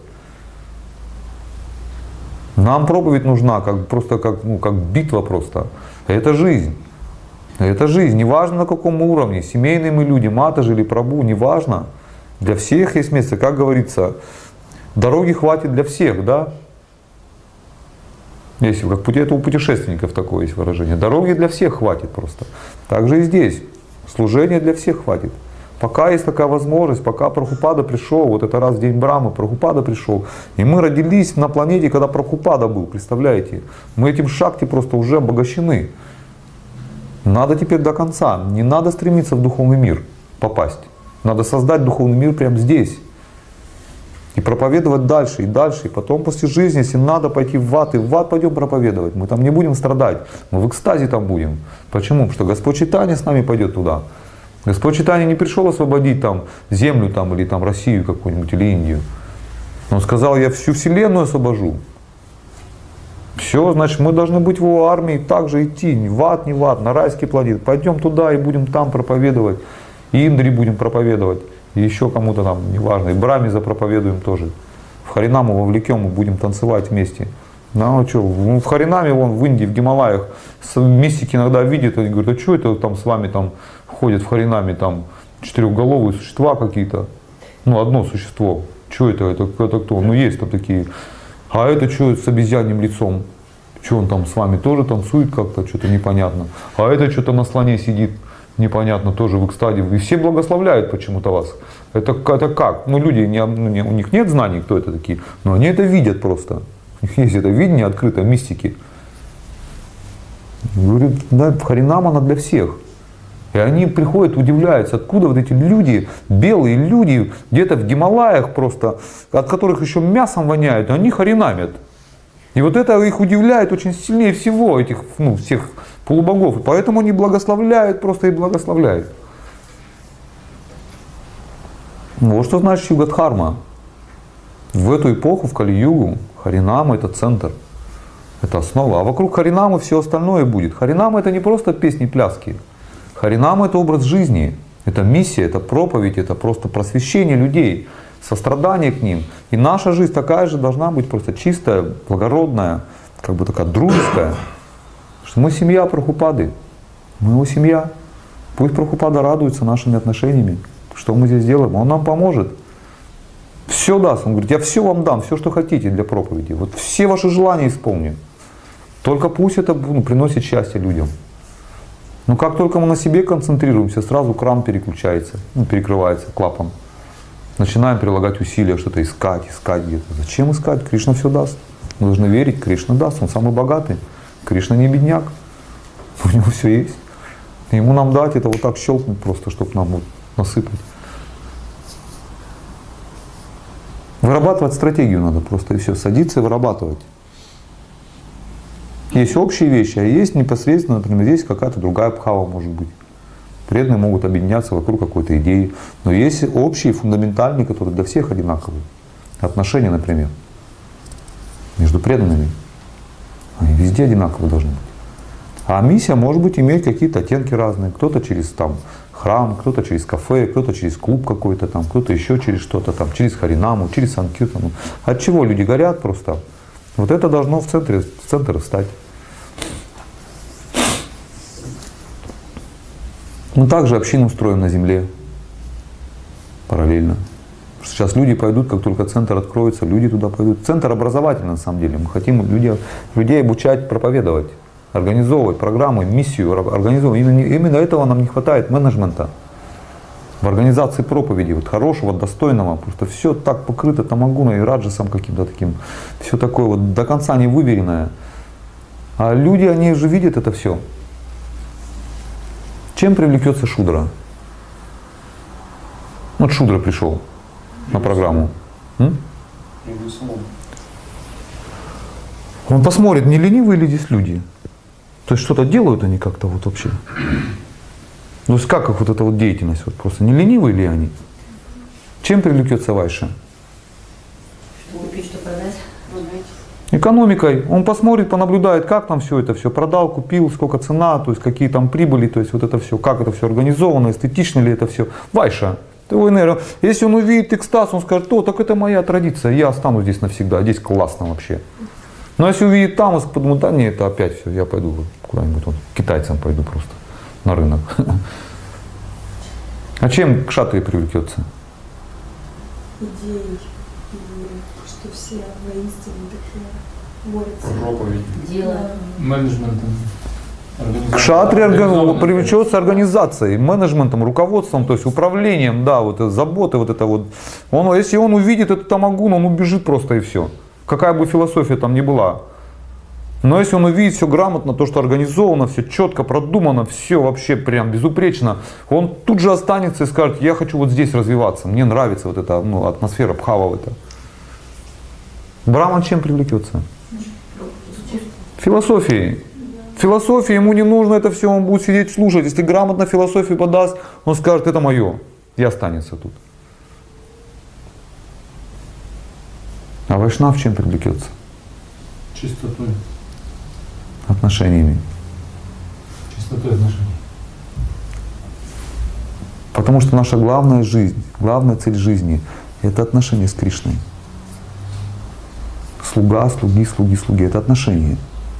Нам проповедь нужна, как, просто как, ну, как битва просто. Это жизнь. Это жизнь. Неважно на каком уровне, семейные мы люди, матажи или прабху, неважно. Для всех есть место, как говорится, дороги хватит для всех, да? Если как пути, это у путешественников такое есть выражение. Дороги для всех хватит просто. Так же и здесь. Служение для всех хватит. Пока есть такая возможность, пока Прабхупада пришел, вот это раз в день Брамы, Прабхупада пришел. И мы родились на планете, когда Прабхупада был, представляете? Мы этим шакти просто уже обогащены. Надо теперь до конца. Не надо стремиться в духовный мир попасть. Надо создать духовный мир прямо здесь. И проповедовать дальше, и дальше. И потом после жизни, если надо пойти в ад, и в ад пойдем проповедовать. Мы там не будем страдать. Мы в экстазе там будем. Почему? Потому что Господь Чайтанья с нами пойдет туда. Господь Чайтанья не пришел освободить там землю там, или там Россию какую-нибудь, или Индию. Он сказал, я всю вселенную освобожу. Все, значит, мы должны быть в его армии, также идти. Ни в ад, ни в ад, на райский планет. Пойдем туда и будем там проповедовать. И Индре будем проповедовать. И еще кому-то там, неважно, и Браме запроповедуем тоже. В Харинаму вовлекем, мы будем танцевать вместе. Ну, что, в Харинаме, вон в Индии, в Гималаях, мистики иногда видят, они говорят, а что это там с вами там ходят в Харинаме, там четырехголовые существа какие-то. Ну, одно существо. Что это? Это, это кто? Ну, есть там такие. А это что с обезьяньим лицом? Что он там с вами тоже танцует как-то, что-то непонятно. А это что-то на слоне сидит. Непонятно, тоже в экстазе. И все благословляют почему-то вас. Это, это как? Ну, люди, не, не, у них нет знаний, кто это такие, но они это видят просто. У них есть это видение открыто, мистики. Говорю, да, Харинам она для всех. И они приходят, удивляются, откуда вот эти люди, белые люди, где-то в Гималаях просто, от которых еще мясом воняют, они харинамят. И вот это их удивляет очень сильнее всего, этих, ну, всех полубогов. И поэтому они благословляют, просто и благословляют. Вот что значит Югадхарма. В эту эпоху, в Кали-югу, Харинама это центр, это основа. А вокруг Харинамы все остальное будет. Харинама это не просто песни, пляски. Харинама это образ жизни, это миссия, это проповедь, это просто просвещение людей, сострадание к ним. И наша жизнь такая же должна быть просто чистая, благородная, как бы такая дружеская. Что мы семья Прабхупады, мы его семья. Пусть Прабхупада радуется нашими отношениями. Что мы здесь делаем? Он нам поможет. Все даст. Он говорит, я все вам дам, все, что хотите для проповеди. Вот все ваши желания исполню. Только пусть это, ну, приносит счастье людям. Но как только мы на себе концентрируемся, сразу кран переключается, ну, перекрывается клапан. Начинаем прилагать усилия, что-то искать, искать где-то. Зачем искать? Кришна все даст. Мы должны верить, Кришна даст. Он самый богатый. Кришна не бедняк. У него все есть. Ему нам дать это вот так щелкнуть просто, чтобы нам вот насыпать. Вырабатывать стратегию надо просто и все. Садиться и вырабатывать. Есть общие вещи, а есть непосредственно, например, здесь какая-то другая бхава может быть. Преданные могут объединяться вокруг какой-то идеи. Но есть общие, фундаментальные, которые для всех одинаковые. Отношения, например, между преданными. Они везде одинаковые должны быть. А миссия может быть иметь какие-то оттенки разные. Кто-то через там, храм, кто-то через кафе, кто-то через клуб какой-то там, кто-то еще через что-то там, через харинаму, через санкиртану. От чего люди горят просто? Вот это должно в центре, в центр встать. Мы также общину строим на земле параллельно. Сейчас люди пойдут, как только центр откроется, люди туда пойдут. Центр образовательный на самом деле. Мы хотим людей, людей обучать, проповедовать, организовывать программы, миссию организовывать. Именно, именно этого нам не хватает, менеджмента. В организации проповеди, вот хорошего, достойного, просто все так покрыто тамагуной и раджасом каким-то таким. Все такое вот до конца не выверенное. А люди, они же видят это все. Чем привлекется шудра? Вот шудра пришел на программу. М? Он посмотрит, не ленивые ли здесь люди. То есть что-то делают они как-то вот вообще. То есть как их вот эта вот деятельность, вот просто не ленивые ли они? Чем привлекется вайша?
Что купить, что продать?
Экономикой. Он посмотрит, понаблюдает, как там все это все продал, купил, сколько цена, то есть какие там прибыли, то есть вот это все, как это все организовано, эстетично ли это все. Вайша. Если он увидит экстаз, он скажет: о, так это моя традиция, я останусь здесь навсегда, здесь классно вообще. Но если увидит там, он подумает: да нет, это опять все, я пойду куда-нибудь, вот, к китайцам пойду просто на рынок. А чем кшатрия привлекется?
Идеей, что все воинственные такие борются.
Проповедь.
Дело.
Менеджментом.
Кшатрия привлечется организацией, менеджментом, руководством, то есть управлением, да, вот заботой, вот это вот. Он, если он увидит этот тамагун, он убежит просто и все. Какая бы философия там ни была. Но если он увидит все грамотно, то, что организовано, все четко продумано, все вообще прям безупречно, он тут же останется и скажет: я хочу вот здесь развиваться, мне нравится вот эта, ну, атмосфера бхава. Это. Браман чем привлекется? Философией. Философия, ему не нужно это все, он будет сидеть слушать. Если грамотно философию подаст, он скажет: это мое, и останется тут. А вайшнав чем привлекется?
Чистотой.
Отношениями.
Чистотой отношений.
Потому что наша главная жизнь, главная цель жизни — это отношения с Кришной. Слуга, слуги, слуги, слуги — это отношения.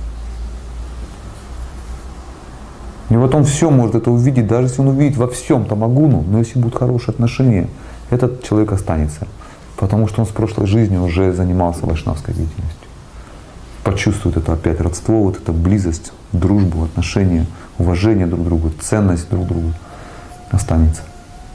И вот он все может это увидеть, даже если он увидит во всем тамагуну, но если будут хорошие отношения, этот человек останется. Потому что он с прошлой жизни уже занимался вайшнавской деятельностью. Почувствует это опять родство, вот эта близость, дружбу, отношения, уважение друг к другу, ценность друг к другу останется.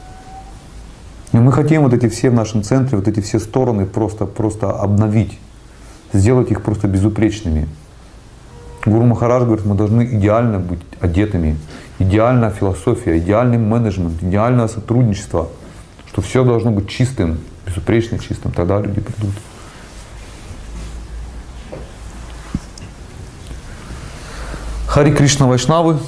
И мы хотим вот эти все в нашем центре, вот эти все стороны просто, просто обновить, сделать их просто безупречными. Гуру Махарадж говорит: мы должны идеально быть одетыми, идеальная философия, идеальный менеджмент, идеальное сотрудничество, что все должно быть чистым, безупречно чистым, тогда люди придут. Хари Кришна, вайшнавы.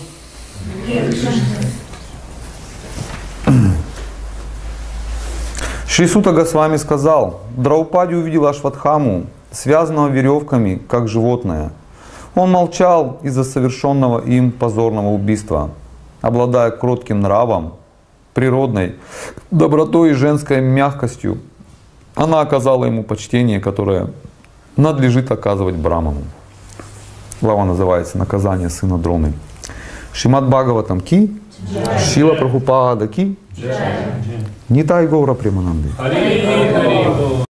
Шри Сута Госвами сказал: Драупади увидела Ашватхаму, связанного веревками, как животное. Он молчал из-за совершенного им позорного убийства. Обладая кротким нравом, природной добротой и женской мягкостью, она оказала ему почтение, которое надлежит оказывать браману. Глава называется «Наказание сына Дроны». Шримад Бхагаватам ки, Шрила Прабхупада ки, Нитай Гаура Премананды.